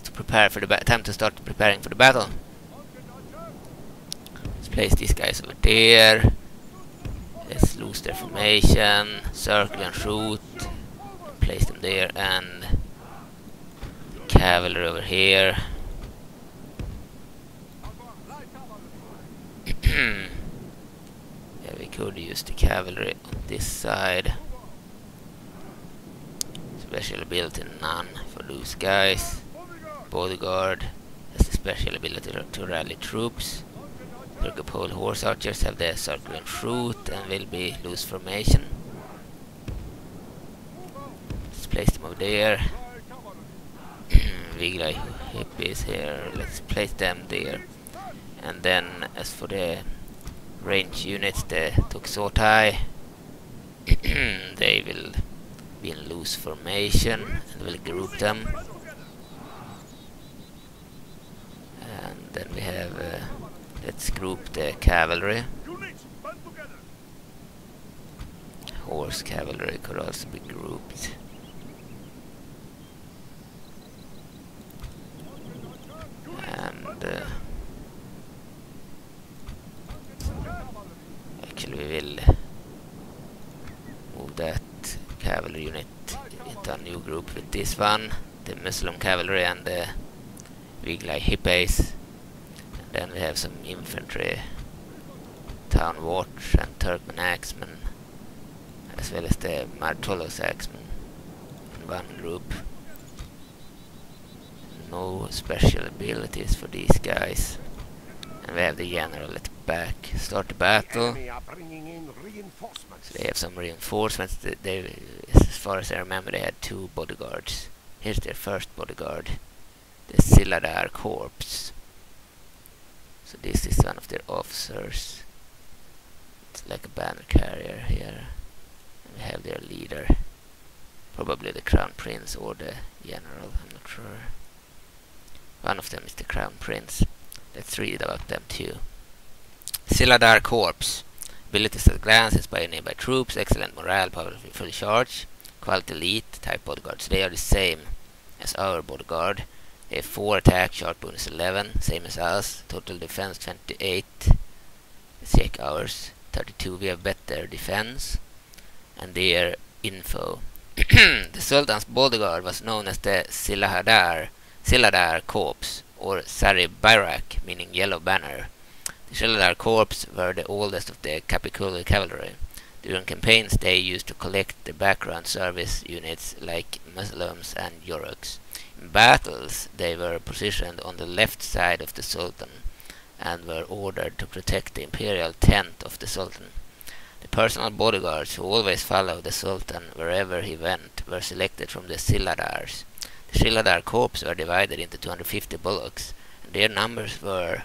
to start preparing for the battle. Let's place these guys over there. Let's lose their formation, circle and shoot, place them there, and cavalry over here. Yeah, we could use the cavalry on this side. Special ability none for those guys. Bodyguard has the special ability to rally troops. Turcopole horse archers have the circle and shoot and will be loose formation. Let's place them over there. Vigla hippies here, let's place them there. And then as for the range units, the Tuxotai, they will be in loose formation and we'll group them. And then we have, let's group the cavalry. Horse cavalry could also be grouped. actually we will move that cavalry unit into a new group with this one, the Muslim cavalry and the Viglai hippies. And then we have some infantry, town watch and Turkmen axemen, as well as the Martolos axemen in one group. No special abilities for these guys. And we have the general at the back. Start the battle. So they have some reinforcements. They, as far as I remember, they had 2 bodyguards. Here's their first bodyguard, the Siladar Corps. So this is one of their officers. It's like a banner carrier here. And we have their leader, probably the Crown Prince or the General, I'm not sure. One of them is the Crown Prince. Let's read about them too. Siladar Corps. Abilities at a glance, inspire nearby troops, excellent morale, powerful full charge, quality elite, type bodyguards. They are the same as our bodyguard. They have 4 attack, sharp bonus 11, same as us. Total defense 28. Let's check ours. 32. We have better defense. And their info. The Sultan's bodyguard was known as the Siladar Corps, or Sari Bayrak, meaning yellow banner. The Siladar Corps were the oldest of the Capiculi cavalry. During campaigns they used to collect the background service units like Muslims and Yoruks. In battles they were positioned on the left side of the Sultan and were ordered to protect the imperial tent of the Sultan. The personal bodyguards who always followed the Sultan wherever he went were selected from the Siladars. The Siladar Corps were divided into 250 bullocks, and their numbers were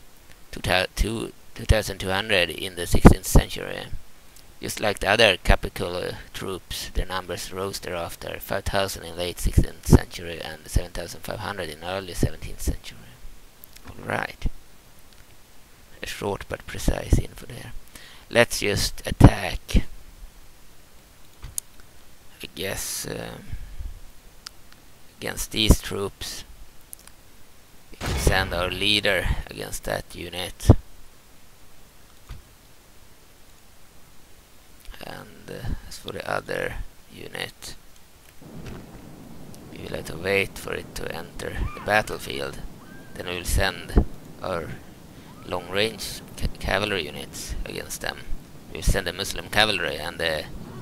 2,200 in the 16th century. Just like the other Capiculi troops, their numbers rose thereafter, 5,000 in late 16th century and 7,500 in early 17th century. Alright. A short but precise info there. Let's just attack. I guess against these troops we can send our leader against that unit. And as for the other unit, we will have to wait for it to enter the battlefield. Then we will send our long-range cavalry units against them. We will send the Muslim cavalry and the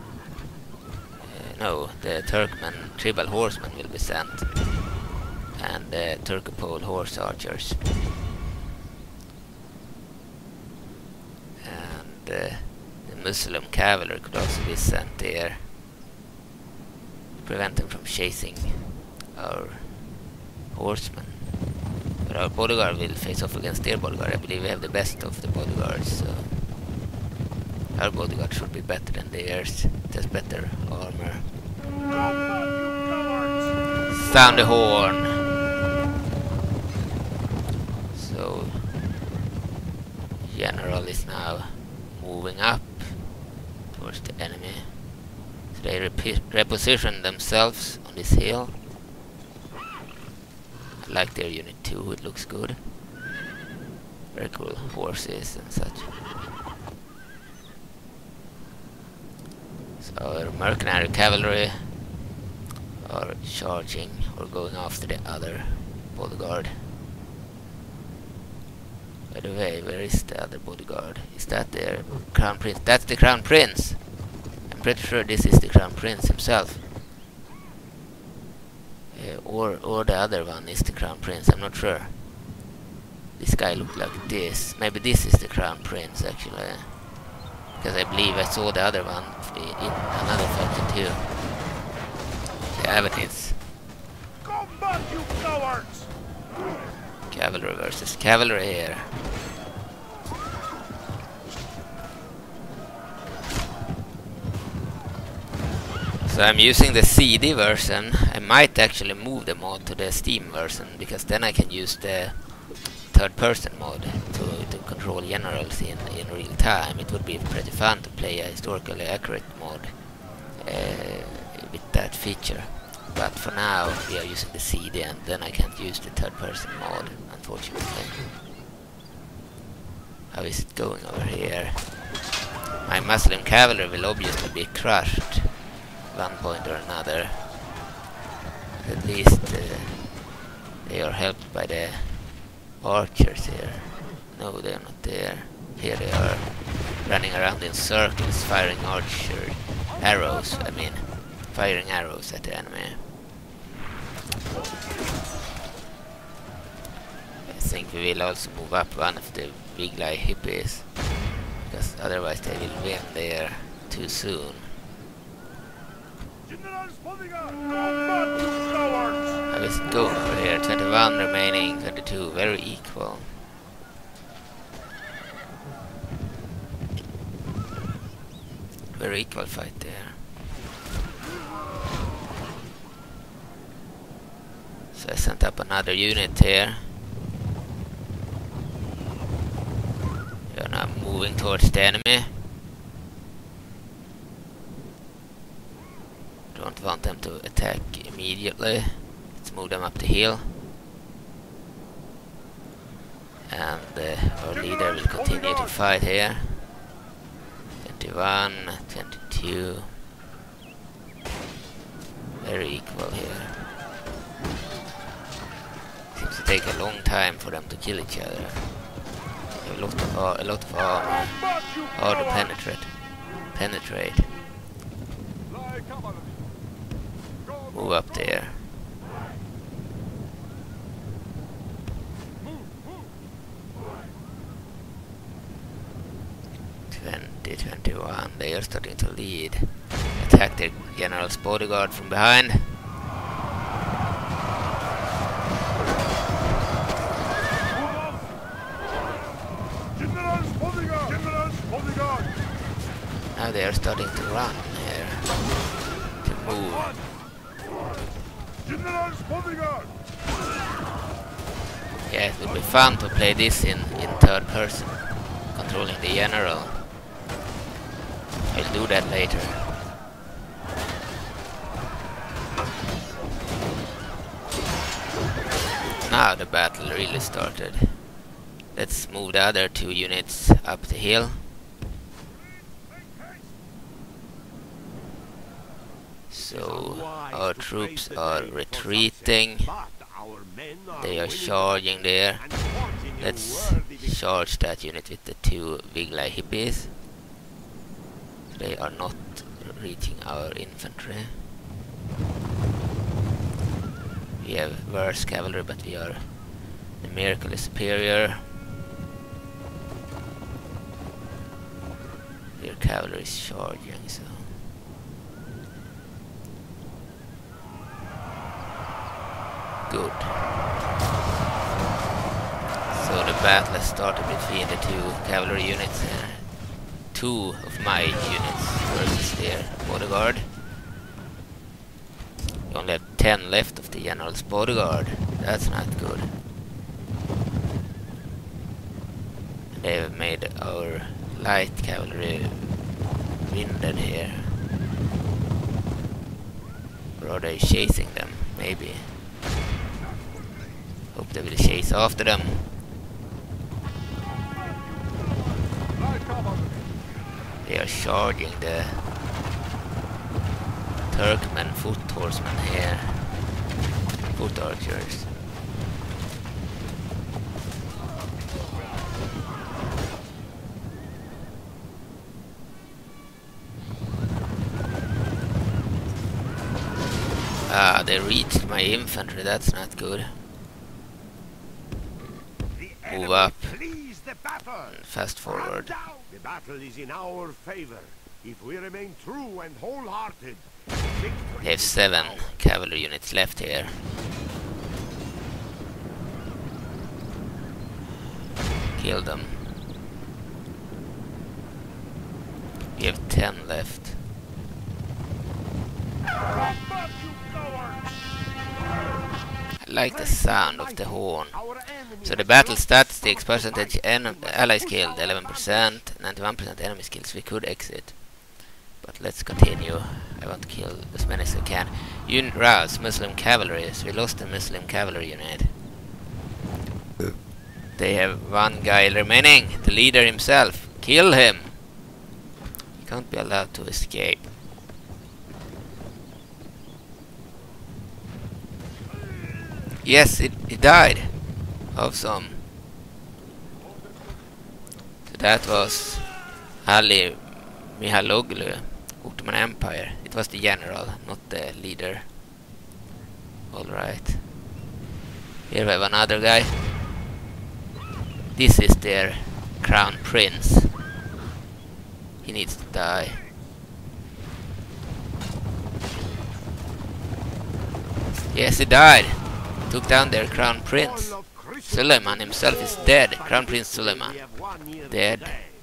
Turkmen tribal horsemen will be sent, and the Turcopole horse archers. And the Muslim cavalry could also be sent there to prevent them from chasing our horsemen. But our bodyguard will face off against their bodyguard. I believe we have the best of the bodyguards, so our bodyguard should be better than theirs. It has better armor. Sound the horn! So General is now moving up towards the enemy. So they reposition themselves on this hill. I like their unit too, it looks good. Very cool horses and such. So our mercenary cavalry are charging or going after the other bodyguard. By the way, where is the other bodyguard? Is that their Crown Prince? That's the Crown Prince! I'm pretty sure this is the Crown Prince himself. Or the other one is the Crown Prince, I'm not sure. This guy looked like this. Maybe this is the Crown Prince actually. Because I believe I saw the other one in another faction too. The Abbatids. Combat, you cowards! Cavalry versus cavalry here. So I'm using the CD version. I might actually move the mod to the Steam version, because then I can use the third person mod to control generals in real time. It would be pretty fun to play a historically accurate mod with that feature. But for now we are using the CD, and then I can't use the third person mode, unfortunately. How is it going over here? My Muslim cavalry will obviously be crushed at one point or another. At least they are helped by the archers here. No, they are not there. Here they are, running around in circles, firing arrows at the enemy. I think we will also move up one of the big like hippies, because otherwise they will win there too soon. How is it going over here? 21 remaining, 22, very equal. Very equal fight there. So I sent up another unit here. We are now moving towards the enemy. Don't want them to attack immediately. Let's move them up the hill. And our leader will continue to fight here. 21, 22. Very equal here. Seems to take a long time for them to kill each other. A lot of armor. Hard to penetrate. Move up there. 21. They are starting to lead. Attack the general's bodyguard from behind. Now they are starting to run here. To move. Yeah, it would be fun to play this in third person, controlling the general. I'll do that later. Now the battle really started. Let's move the other two units up the hill. So our troops are retreating. They are charging there. Let's charge that unit with the two big like hippies. They are not reaching our infantry. We have worse cavalry, but we are numerically superior. Their cavalry is charging, so good. So the battle has started between the two cavalry units here. Two of my units versus their bodyguard. We only have 10 left of the general's bodyguard. That's not good. And they have made our light cavalry winded here. Or are they chasing them? Maybe. Hope they will chase after them. They are charging the Turkmen foot horsemen here. Foot archers. Ah, they reached my infantry, that's not good. Move up. Fast forward. The battle is in our favor. If we remain true and wholehearted, They have 7 cavalry units left here. Kill them. We have 10 left. I like the sound of the horn. So the battle statistics, percentage allies killed 11%, 91% enemies killed, so we could exit. But let's continue. I want to kill as many as I can. Unit roused, Muslim cavalry. So we lost the Muslim cavalry unit. They have one guy remaining, the leader himself. Kill him! He can't be allowed to escape. Yes, he died of some. So that was Ali Mihaloglu, Ottoman Empire. It was the general, not the leader. Alright. Here we have another guy. This is their Crown Prince. He needs to die. Yes, he died. Took down their Crown Prince. Suleiman himself is dead. Crown Prince Suleiman. Dead.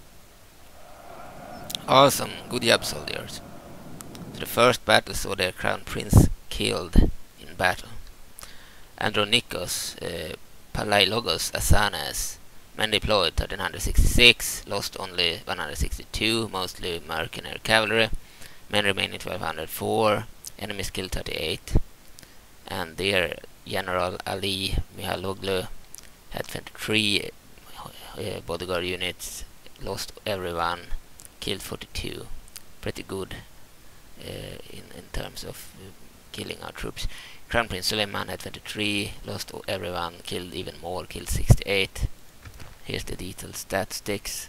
Awesome. Good job, soldiers. So the first battle saw their Crown Prince killed in battle. Andronikos, Palaiologos, Asanes, men deployed 1366, lost only 162, mostly mercenary cavalry. Men remaining 1204, enemies killed 38. And their General Ali Mihaloglu had 23 bodyguard units, lost everyone, killed 42. Pretty good in terms of killing our troops. Crown Prince Suleiman had 23, lost everyone, killed even more, killed 68. Here's the detailed statistics.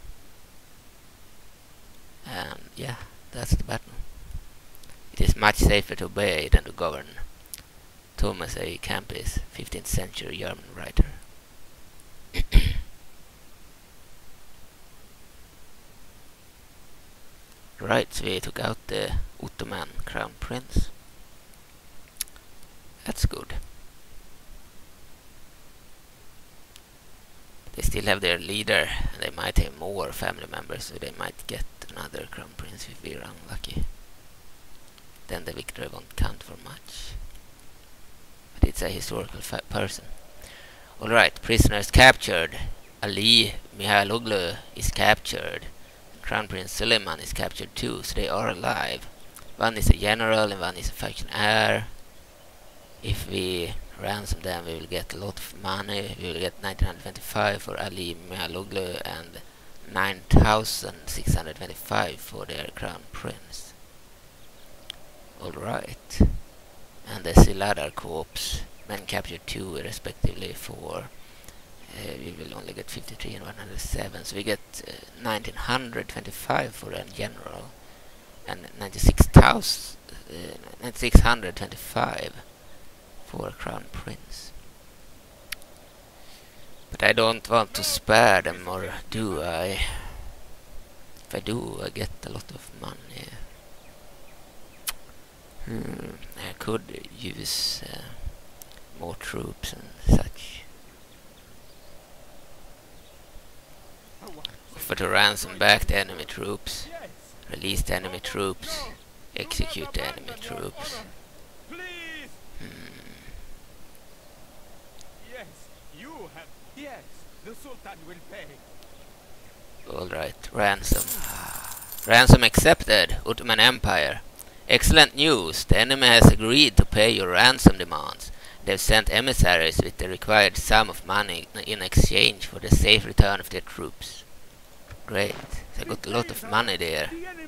And yeah, that's the battle. It is much safer to obey than to govern. Thomas A. Kempis, 15th century German writer. Right, so we took out the Ottoman Crown Prince. That's good. They still have their leader, and they might have more family members, so they might get another Crown Prince if we're unlucky. Then the victory won't count for much. But it's a historical person. Alright, prisoners captured. Ali Mihaloglu is captured. Crown Prince Suleiman is captured too, so they are alive. One is a general and one is a faction heir. If we ransom them, we will get a lot of money. We will get 1925 for Ali Mihaloglu and 9,625 for their Crown Prince. Alright. And the Siladar Corps, men captured 2 respectively for we will only get 53 and 107, so we get 1925 for a general and 9625 for a Crown Prince. But I don't want to spare them, or do I? If I do, I get a lot of money. I could use more troops and such. Offer to ransom back the enemy troops, release the enemy troops, execute the enemy troops. Yes, you have. Yes, the Sultan will pay. Alright, ransom. Ransom accepted, Ottoman Empire. Excellent news, the enemy has agreed to pay your ransom demands. They've sent emissaries with the required sum of money in exchange for the safe return of their troops. Great, they got a lot of money there.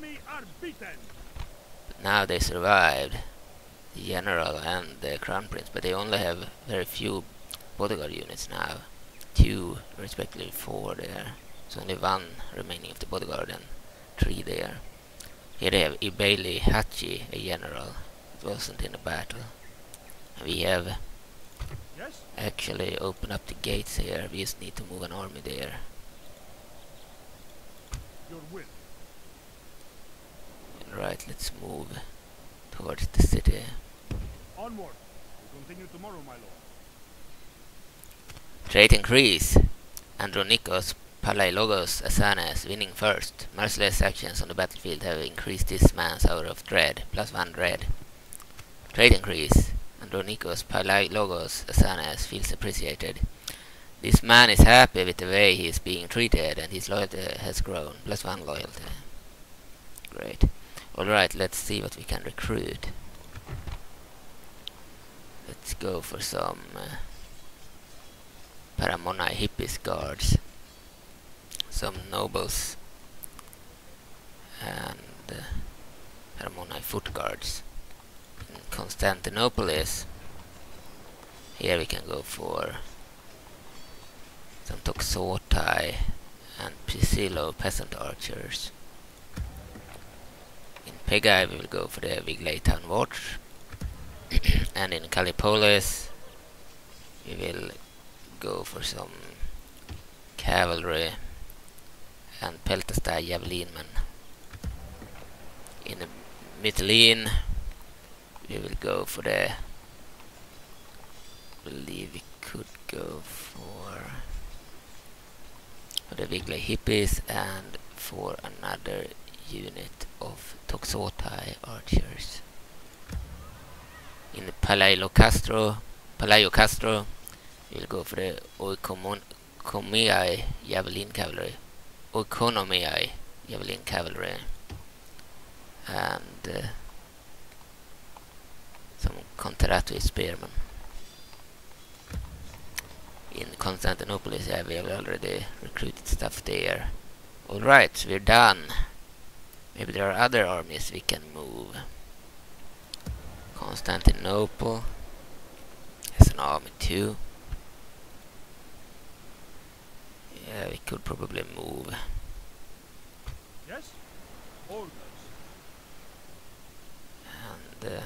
But now they survived, the general and the Crown Prince, but they only have very few bodyguard units now. 2, respectively 4 there. So only 1 remaining of the bodyguard and 3 there. Here they have Ibeli Hachi, a general. It wasn't in the battle. And we have actually opened up the gates here. We just need to move an army there. Right, let's move towards the city. Onward. We continue tomorrow, my lord. Trade increase. Andronikos Palaiologos Asanes winning first. Merciless actions on the battlefield have increased this man's hour of dread. +1 dread. Trade increase. Andronikos Palaiologos Asanes feels appreciated. This man is happy with the way he is being treated, and his loyalty has grown. +1 loyalty. Great. Alright, let's see what we can recruit. Let's go for some Paramonai hippies guards, some nobles, and Paramonai foot guards. In Constantinople, here we can go for some Toxotai and Priscillo peasant archers. In Pegai we will go for the Viglay town watch. And in Callipolis we will go for some cavalry and Peltastai javelin men. In Mytilene we will go for the, I believe we could go for the Viglay hippies and for another unit of Toxotai archers. In Palaio Castro we will go for the Oikonomiai javelin cavalry, and some Conteratui spearmen. In Constantinople, yeah, we have already recruited stuff there. Alright, we're done. Maybe there are other armies we can move. Constantinople has an army too. Yeah, we could probably move. Yes? Orders. And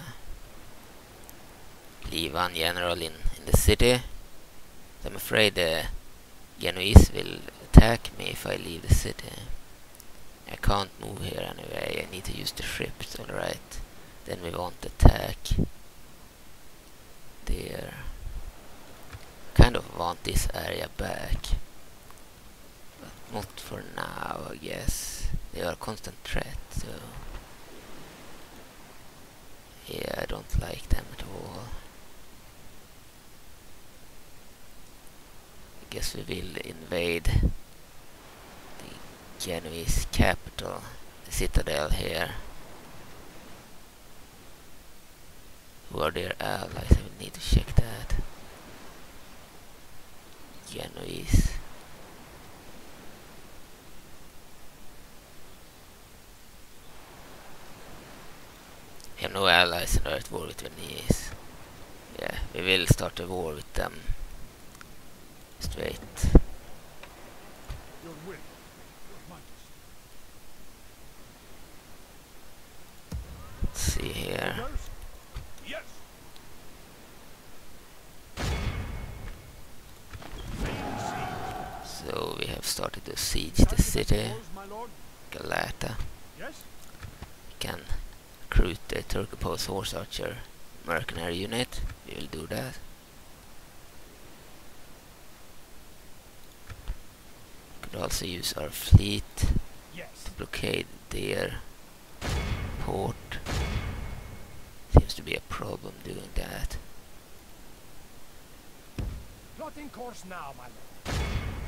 leave one general in the city. I'm afraid the Genoese will attack me if I leave the city. I can't move here anyway, I need to use the ships, alright. Then we won't attack there. Kind of want this area back. But not for now, I guess. They are a constant threat, so... yeah, I don't like them at all. I guess we will invade the Genoese capital, the citadel here. Who are their allies? I will need to check that. Genoese. We have no allies and are at war with Venice. Yeah, we will start a war with them. Straight. Your will, Your Majesty. Let's see here. Orders? Yes. So we have started to siege the city. Orders, my lord? Galata. Yes. We can recruit the Turcopose horse archer mercenary unit. We will do that. Could also use our fleet Yes. to blockade their port. Seems to be a problem doing that. Plotting course now, my lord.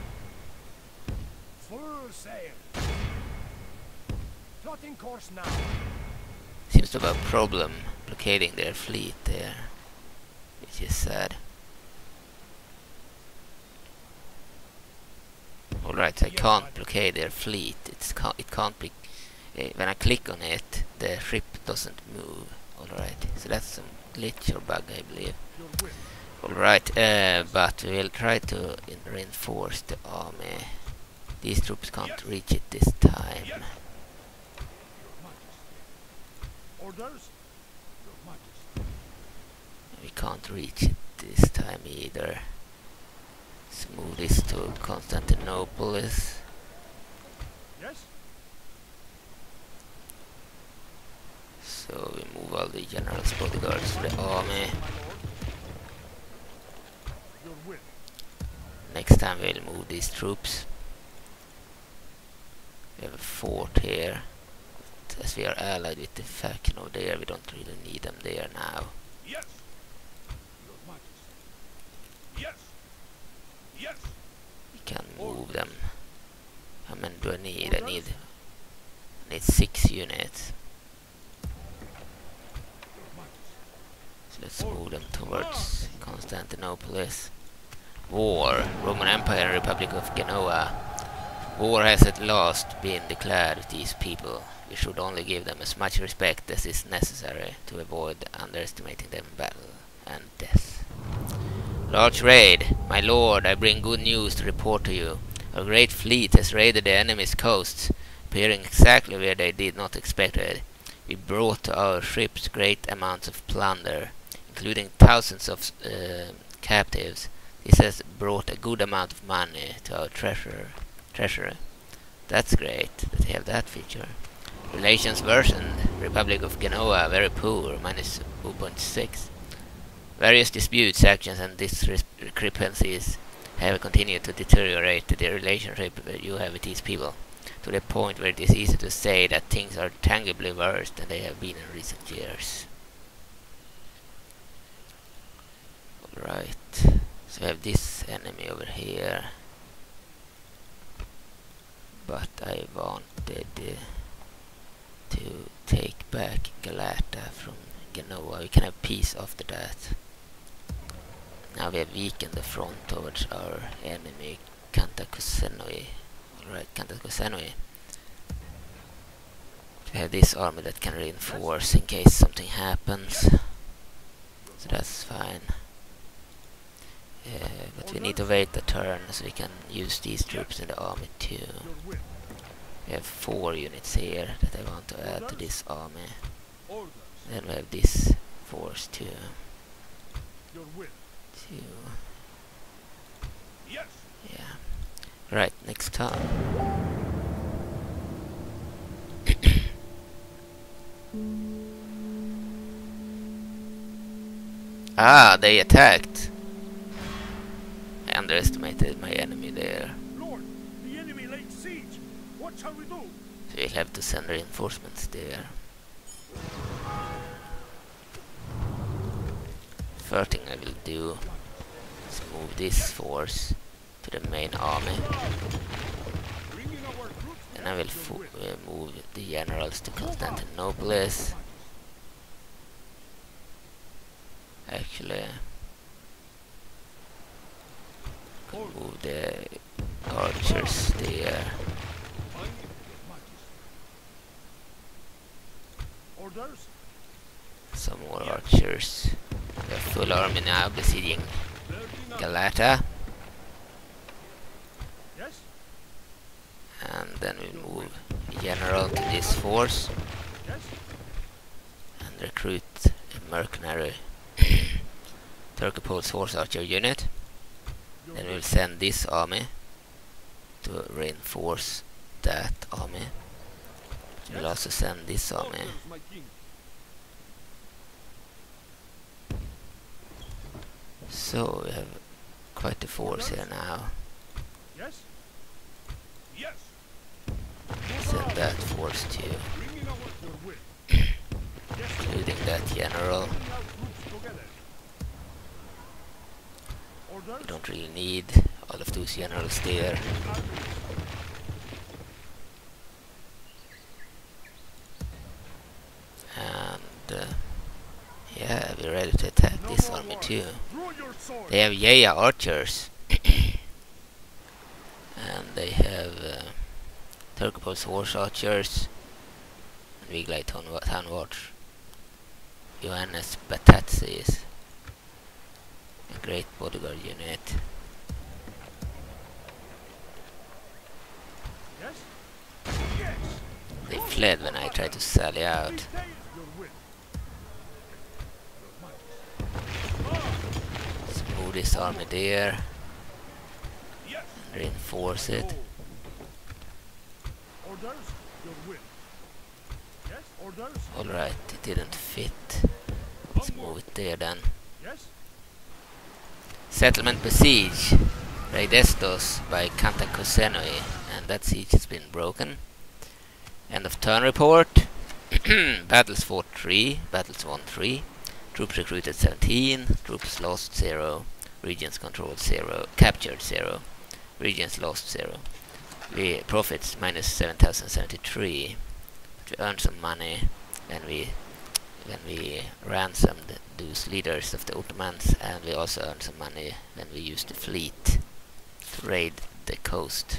Full sail. Plotting course now. Seems to have a problem blockading their fleet there, which is sad. Alright, I can't blockade their fleet. It can't be. When I click on it, the ship doesn't move. Alright, so that's some glitch or bug, I believe. Your will. Alright, but we will try to reinforce the army. These troops can't reach it this time. Your Majesty. Orders? Your Majesty. We can't reach it this time either. Let's move this to Constantinople. Yes? So we move all the general's bodyguards to the army. Your will. Next time we'll move these troops. We have a fort here. But as we are allied with the faction over there, we don't really need them there now. Yes. Your Majesty. Yes. Yes. We can move them. How many do I need? I need 6 units. Your Majesty. So let's let's move them towards Constantinople. War. Roman Empire and Republic of Genoa. War has at last been declared with these people. We should only give them as much respect as is necessary to avoid underestimating them in battle and death. Large raid. My lord, I bring good news to report to you. A great fleet has raided the enemy's coasts, appearing exactly where they did not expect it. We brought to our ships great amounts of plunder, including thousands of captives. This has brought a good amount of money to our treasury. That's great that they have that feature. Relations worsened. Republic of Genoa very poor, minus 0.6. Various disputes, actions and discrepancies have continued to deteriorate the relationship you have with these people, to the point where it is easy to say that things are tangibly worse than they have been in recent years. Alright, so we have this enemy over here, but I wanted to take back Galmata from Genoa. We can have peace after that. Now we have weakened the front towards our enemy, Constantinople. Alright, Constantinople. We have this army that can reinforce in case something happens. So that's fine. But we need to wait a turn so we can use these troops in the army too. We have 4 units here that I want to add to this army. Then we have this force too. Yeah. Right, next turn. Ah, they attacked. I underestimated my enemy there. Lord, the enemy laid siege. What shall we do? So we'll have to send reinforcements there. First thing I will do is move this force to the main army. And I will move the generals to Constantinople. Actually, I could move the archers there. Orders? Some more archers. We have full army now besieging Galmata. Yes? And then we move the general to this force Yes? and recruit a mercenary Turkopol's horse archer unit. Then we'll send this army to reinforce that army. We'll also send this army. So we have quite a force here now. Yes? Yes. Send that force to, including that general. We don't really need all of those generals there. And yeah, we're ready to attack this army too. They have Yaya archers. And they have Turkopol's horse archers. And Viglai town watch. Johannes Batazzi is a great bodyguard unit. They fled when I tried to sally out. Let's move this army there and reinforce it. Alright, it didn't fit. Let's move it there then. Settlement besiege. Raidestos by Constantinople, and that siege has been broken. End of turn report. Battles fought 3, battles won 3, troops recruited 17, troops lost 0, regions controlled 0, captured 0, regions lost 0. We profits minus 7,073. We earned some money, and we when we ransomed those leaders of the Ottomans, and we also earned some money when we used the fleet to raid the coast.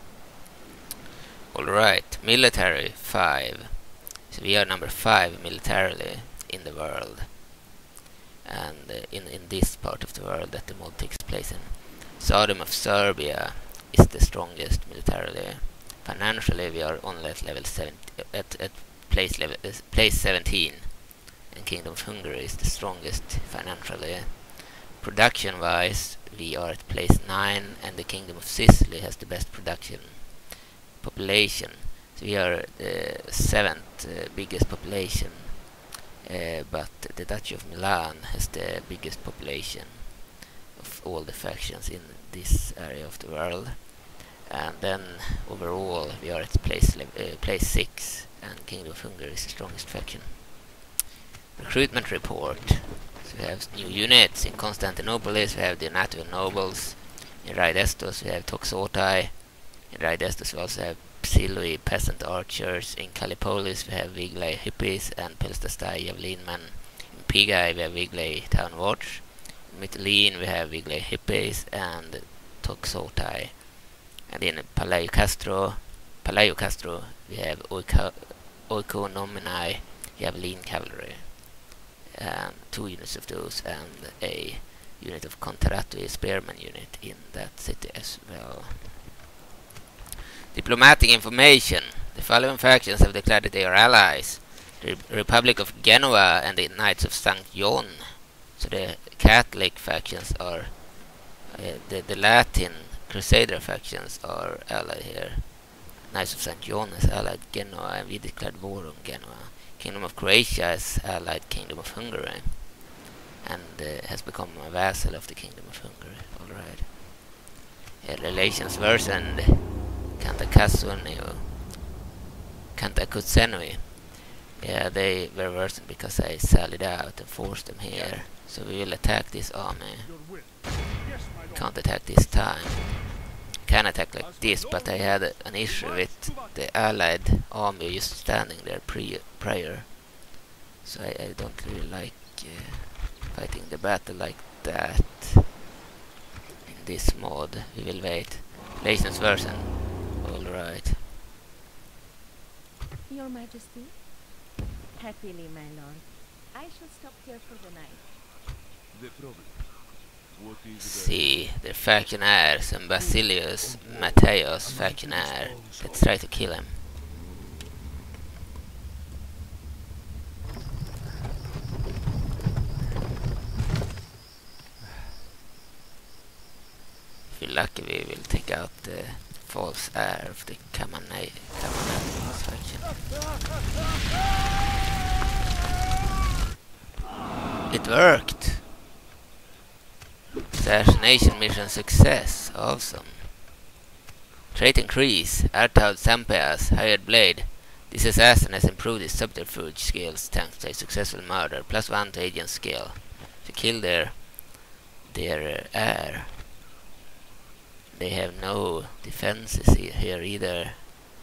Alright, military 5. So we are number 5 militarily in the world, and in this part of the world that the mod takes place in. Tsardom of Serbia is the strongest militarily. Financially, we are only at level 7, at place 17, and Kingdom of Hungary is the strongest financially. Production-wise, we are at place 9, and the Kingdom of Sicily has the best production population. So we are the 7th biggest population, but the Duchy of Milan has the biggest population of all the factions in this area of the world. And then overall we are at place 6, and Kingdom of Hungary is the strongest faction. Recruitment report. So we have new units in Constantinople. We have the Donatian nobles. In Raidestos we have Toxotai. In Raidestos we also have Psiloi peasant archers. In Callipolis we have Viglai hippies and Pelstastai javelin men. In Pigai we have Viglai town watch. In Mytilene we have Viglai hippies and Toxotai. And in Palaio Castro we have Oikonomini javelin cavalry. And 2 units of those, and a unit of Contaratui spearman unit in that city as well. Diplomatic information. The following factions have declared that they are allies: the Republic of Genoa and the Knights of St. John. So the Catholic factions are the Latin Crusader factions are allied here. Knights of St. John is allied Genoa, and we declared war on Genoa. Kingdom of Croatia is allied Kingdom of Hungary, and has become a vassal of the Kingdom of Hungary. Alright. Relations worsened. Cantacuzeni. Yeah, they were worsened because I sallied out and forced them here. So we will attack this army. Can't attack this time. Can attack like this, but I had an issue with the allied army just standing there prior. So I don't really like fighting the battle like that. In this mod, we will wait. Relations version. Alright. Your Majesty? Happily, my lord. I shall stop here for the night. The problem. What is See, the factionaires and Basilius Matthäus factionaire. Let's try to kill him. If we're lucky, we will take out the false heir of the Kamanates faction. It worked! Assassination mission success. Awesome. Trait increase. Artaud Sampeas, hired blade. This assassin has improved his subterfuge skills thanks to a successful murder. +1 to agent skill. To kill their heir. They have no defenses here either.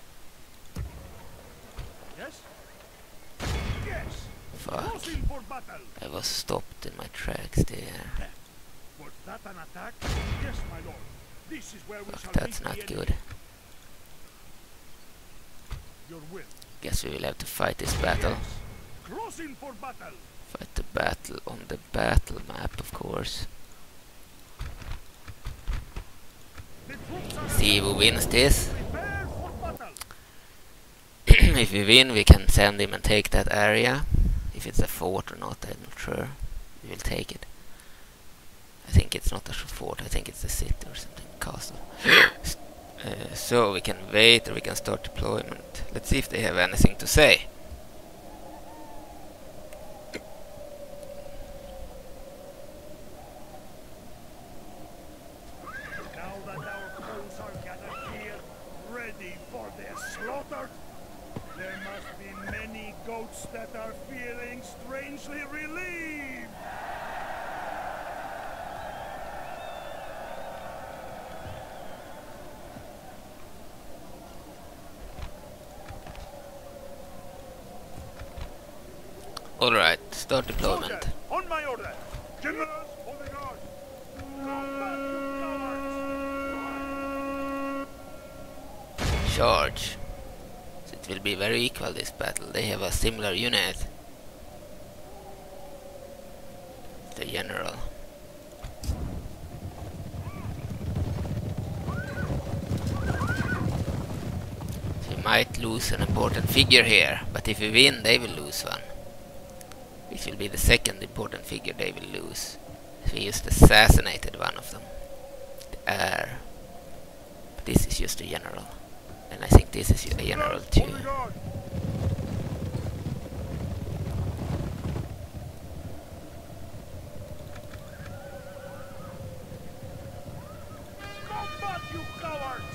Yes? Yes. Fuck. Closing for battle. I was stopped in my tracks there. Was that an attack? Yes, my lord. This is where we shall Fuck, that's meet the not enemy. good. Your will. Guess we will have to fight this battle. Yes. Crossing for battle. Fight the battle on the battle map, of course. The troops are See who wins this. prepared for battle. If we win, we can send him and take that area. If it's a fort or not, I'm not sure. We will take it. I think it's not a fort, I think it's a city or something, castle. So we can wait or we can start deployment. Let's see if they have anything to say. Now that our foes are gathered here, ready for their slaughter, there must be many goats that are feeling strangely relieved. Alright, start So deployment. then, on my order. Generals, on the guard. Come back, you cowards! Charge. So it will be very equal this battle. They have a similar unit. The general. So we might lose an important figure here, but if we win they will lose one. Which will be the second important figure they will lose. So we just assassinated one of them. The heir. But this is just a general. And I think this is a general too. On the guard. Come back, you cowards!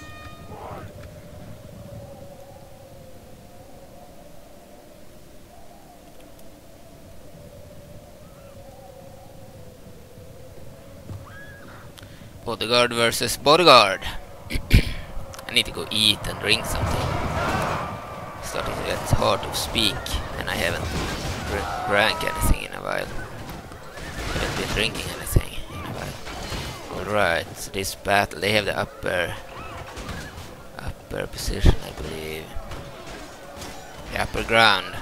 Bodyguard versus bodyguard. I need to go eat and drink something. Starting to get hard to speak, and I haven't drank anything in a while. Haven't been drinking anything in a while. Alright, so this battle, they have the upper position, I believe. The upper ground.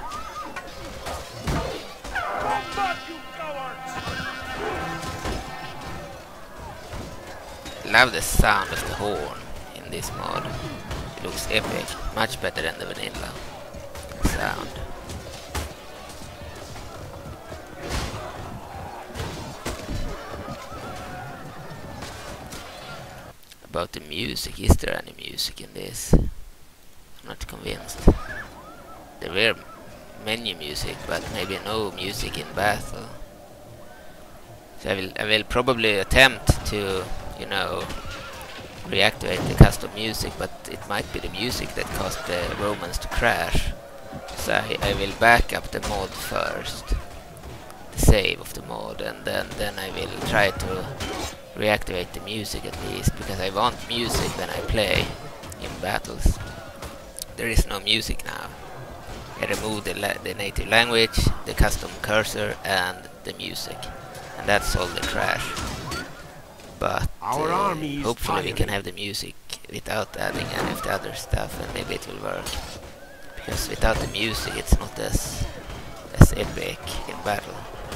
Come back, you cowards! Love the sound of the horn in this mod. It looks epic, much better than the vanilla sound. About the music, is there any music in this? I'm not convinced. There were menu music, but maybe no music in battle. So I will probably attempt to, you know, reactivate the custom music, but it might be the music that caused the Romans to crash. So I will back up the mod first, the save of the mod, and then I will try to reactivate the music at least, because I want music when I play in battles. There is no music now. I removed the native language, the custom cursor, and the music, and that solved the crash. But Our army is hopefully we can firing. have the music without adding any of the other stuff, and maybe it will work. Because without the music it's not as epic in battle.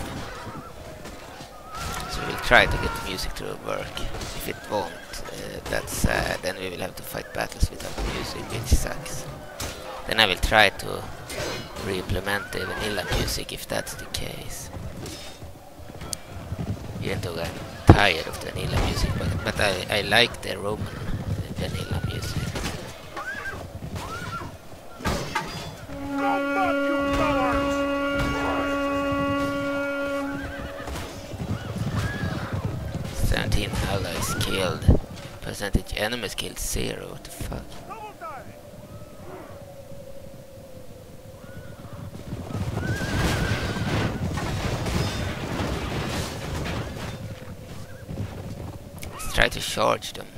So we'll try to get the music to work. If it won't, that's sad. Then we will have to fight battles without the music, which sucks. Then I will try to re-implement the vanilla music if that's the case. Even though I'm tired of the vanilla music, but I like the Roman vanilla music. Come back, you cowards! 17 allies killed. Percentage enemies killed 0. What the fuck? Double time! Let's try to charge them.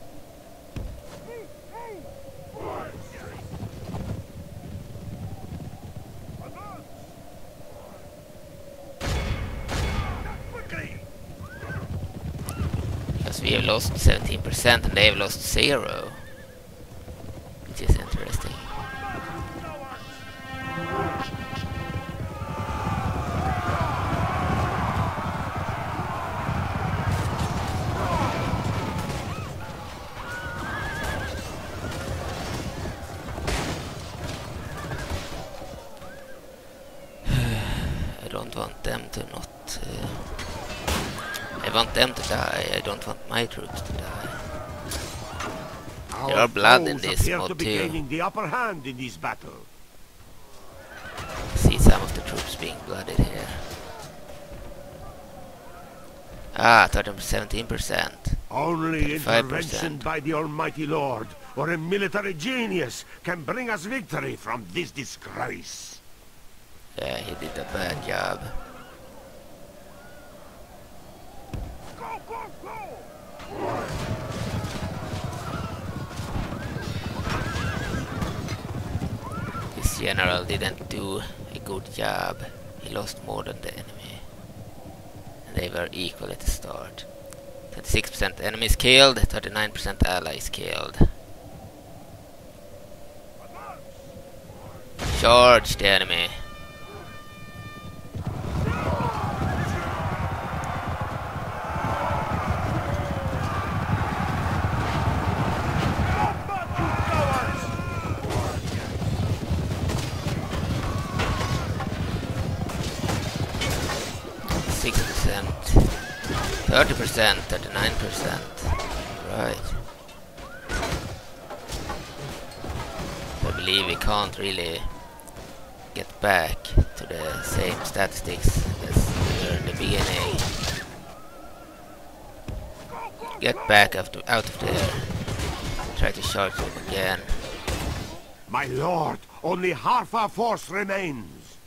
Quickly! Because we have lost 17% and they have lost 0. Which is interesting. I don't want them to not... I want them to die, I don't want my troops to die. There Our are blood in foes this appear mod to be too. gaining the upper hand in this battle. See some of the troops being blooded here. Ah, 17%. Only 35%. intervention by the Almighty Lord or a military genius can bring us victory from this disgrace. Yeah, he did a bad job. Go, go, go! This general didn't do a good job. We lost more than the enemy. And they were equal at the start. 26% enemies killed, 39% allies killed. Charge the enemy. %, 30%, 39%. Right. I believe we can't really get back to the same statistics as we were in the beginning. Get back out of there. Try to charge them again. My lord, only half our force remains.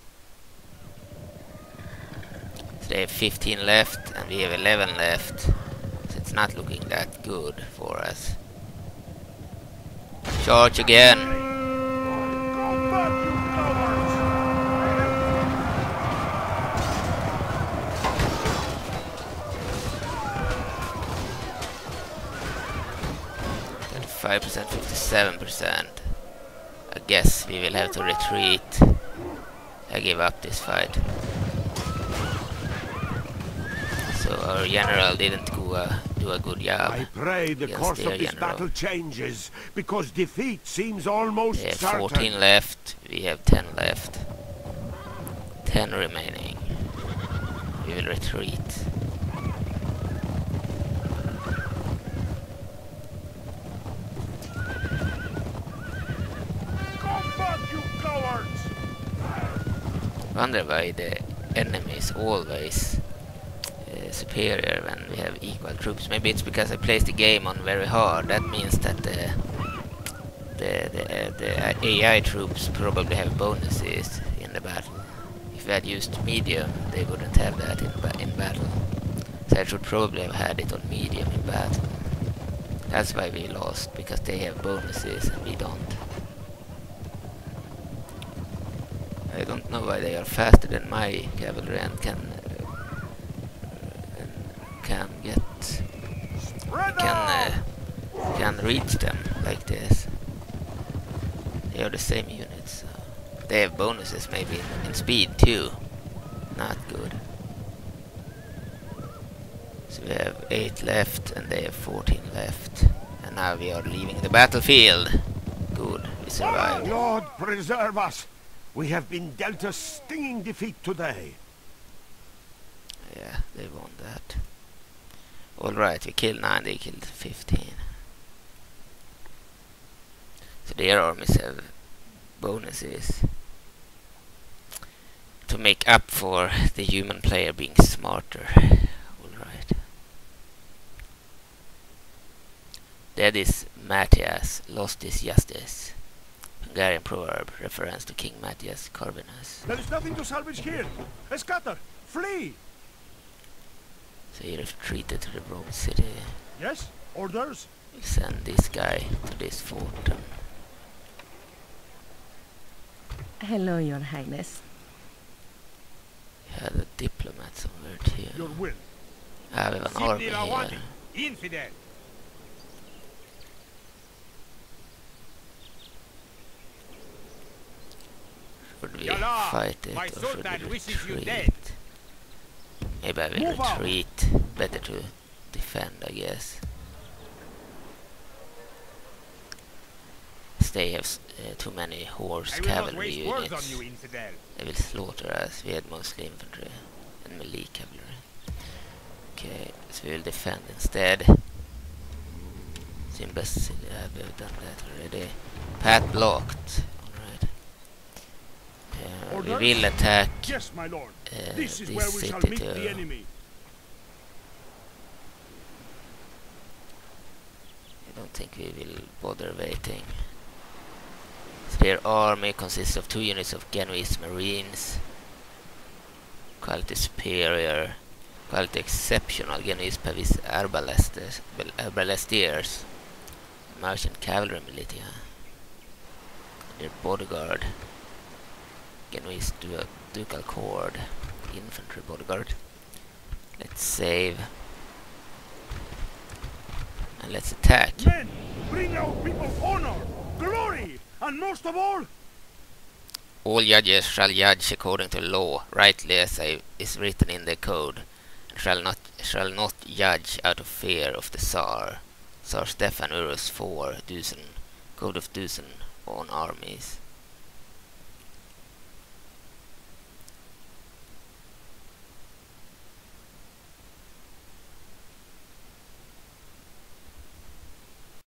So they have 15 left and we have 11 left. So it's not looking that good for us. Charge again. Go back, you cowards! 5%, 57%. I guess we will have to retreat. I give up this fight. So our general didn't do a good job. I pray the against course their of this general. battle changes, because defeat seems almost They have certain. 14 left, we have 10 left. 10 remaining. We will retreat. Go back, you cowards! Wonder why the enemy is always superior when we have equal troops. Maybe it's because I placed the game on very hard. That means that the AI troops probably have bonuses in the battle. If we had used medium, they wouldn't have that in battle. So I should probably have had it on medium in battle. That's why we lost, because they have bonuses and we don't. I don't know why they are faster than my cavalry and can reach them like this. They are the same units. So they have bonuses maybe in speed too. Not good. So we have 8 left and they have 14 left. And now we are leaving the battlefield. Good, we survived. Lord, preserve us. We have been dealt a stinging defeat today. Yeah, they won that. Alright, we killed 9, they killed 15. So their armies have bonuses to make up for the human player being smarter. Alright. That is Matthias lost his justice. Hungarian proverb, reference to King Matthias Corvinus. There is nothing to salvage here. Scatter! Flee! So he retreated to the Rome city. Yes? Orders? We'll send this guy to this fort. Hello, Your Highness. We had a diplomat somewhere too. Your will. Ah, we have an army here. Infidel! Should we Yalla, fight it my or should sultan we wishes you retreat? dead. Maybe I will Move out. retreat. Better to defend, I guess. They have too many horse I will not cavalry waste words on units. you, infidel. They will slaughter us. We had mostly infantry and melee cavalry. Okay, so we will defend instead. Simbas, we have done that already. Path blocked. Alright. We Orders? will attack Yes, my lord. This is this where we shall city meet to- the enemy. I don't think we will bother waiting. So their army consists of 2 units of Genoese Marines. Quality superior. Quality exceptional Genoese Pavis Arbalestiers. Merchant cavalry militia. Their bodyguard. Genoese Ducal Cord, infantry bodyguard. Let's save. And let's attack. Men, bring our people honor, glory, and most of all, judges shall judge according to law, rightly as is written in the code, and shall not judge out of fear of the Tsar. Tsar Stefan Urus 4, Code of Dusen on armies.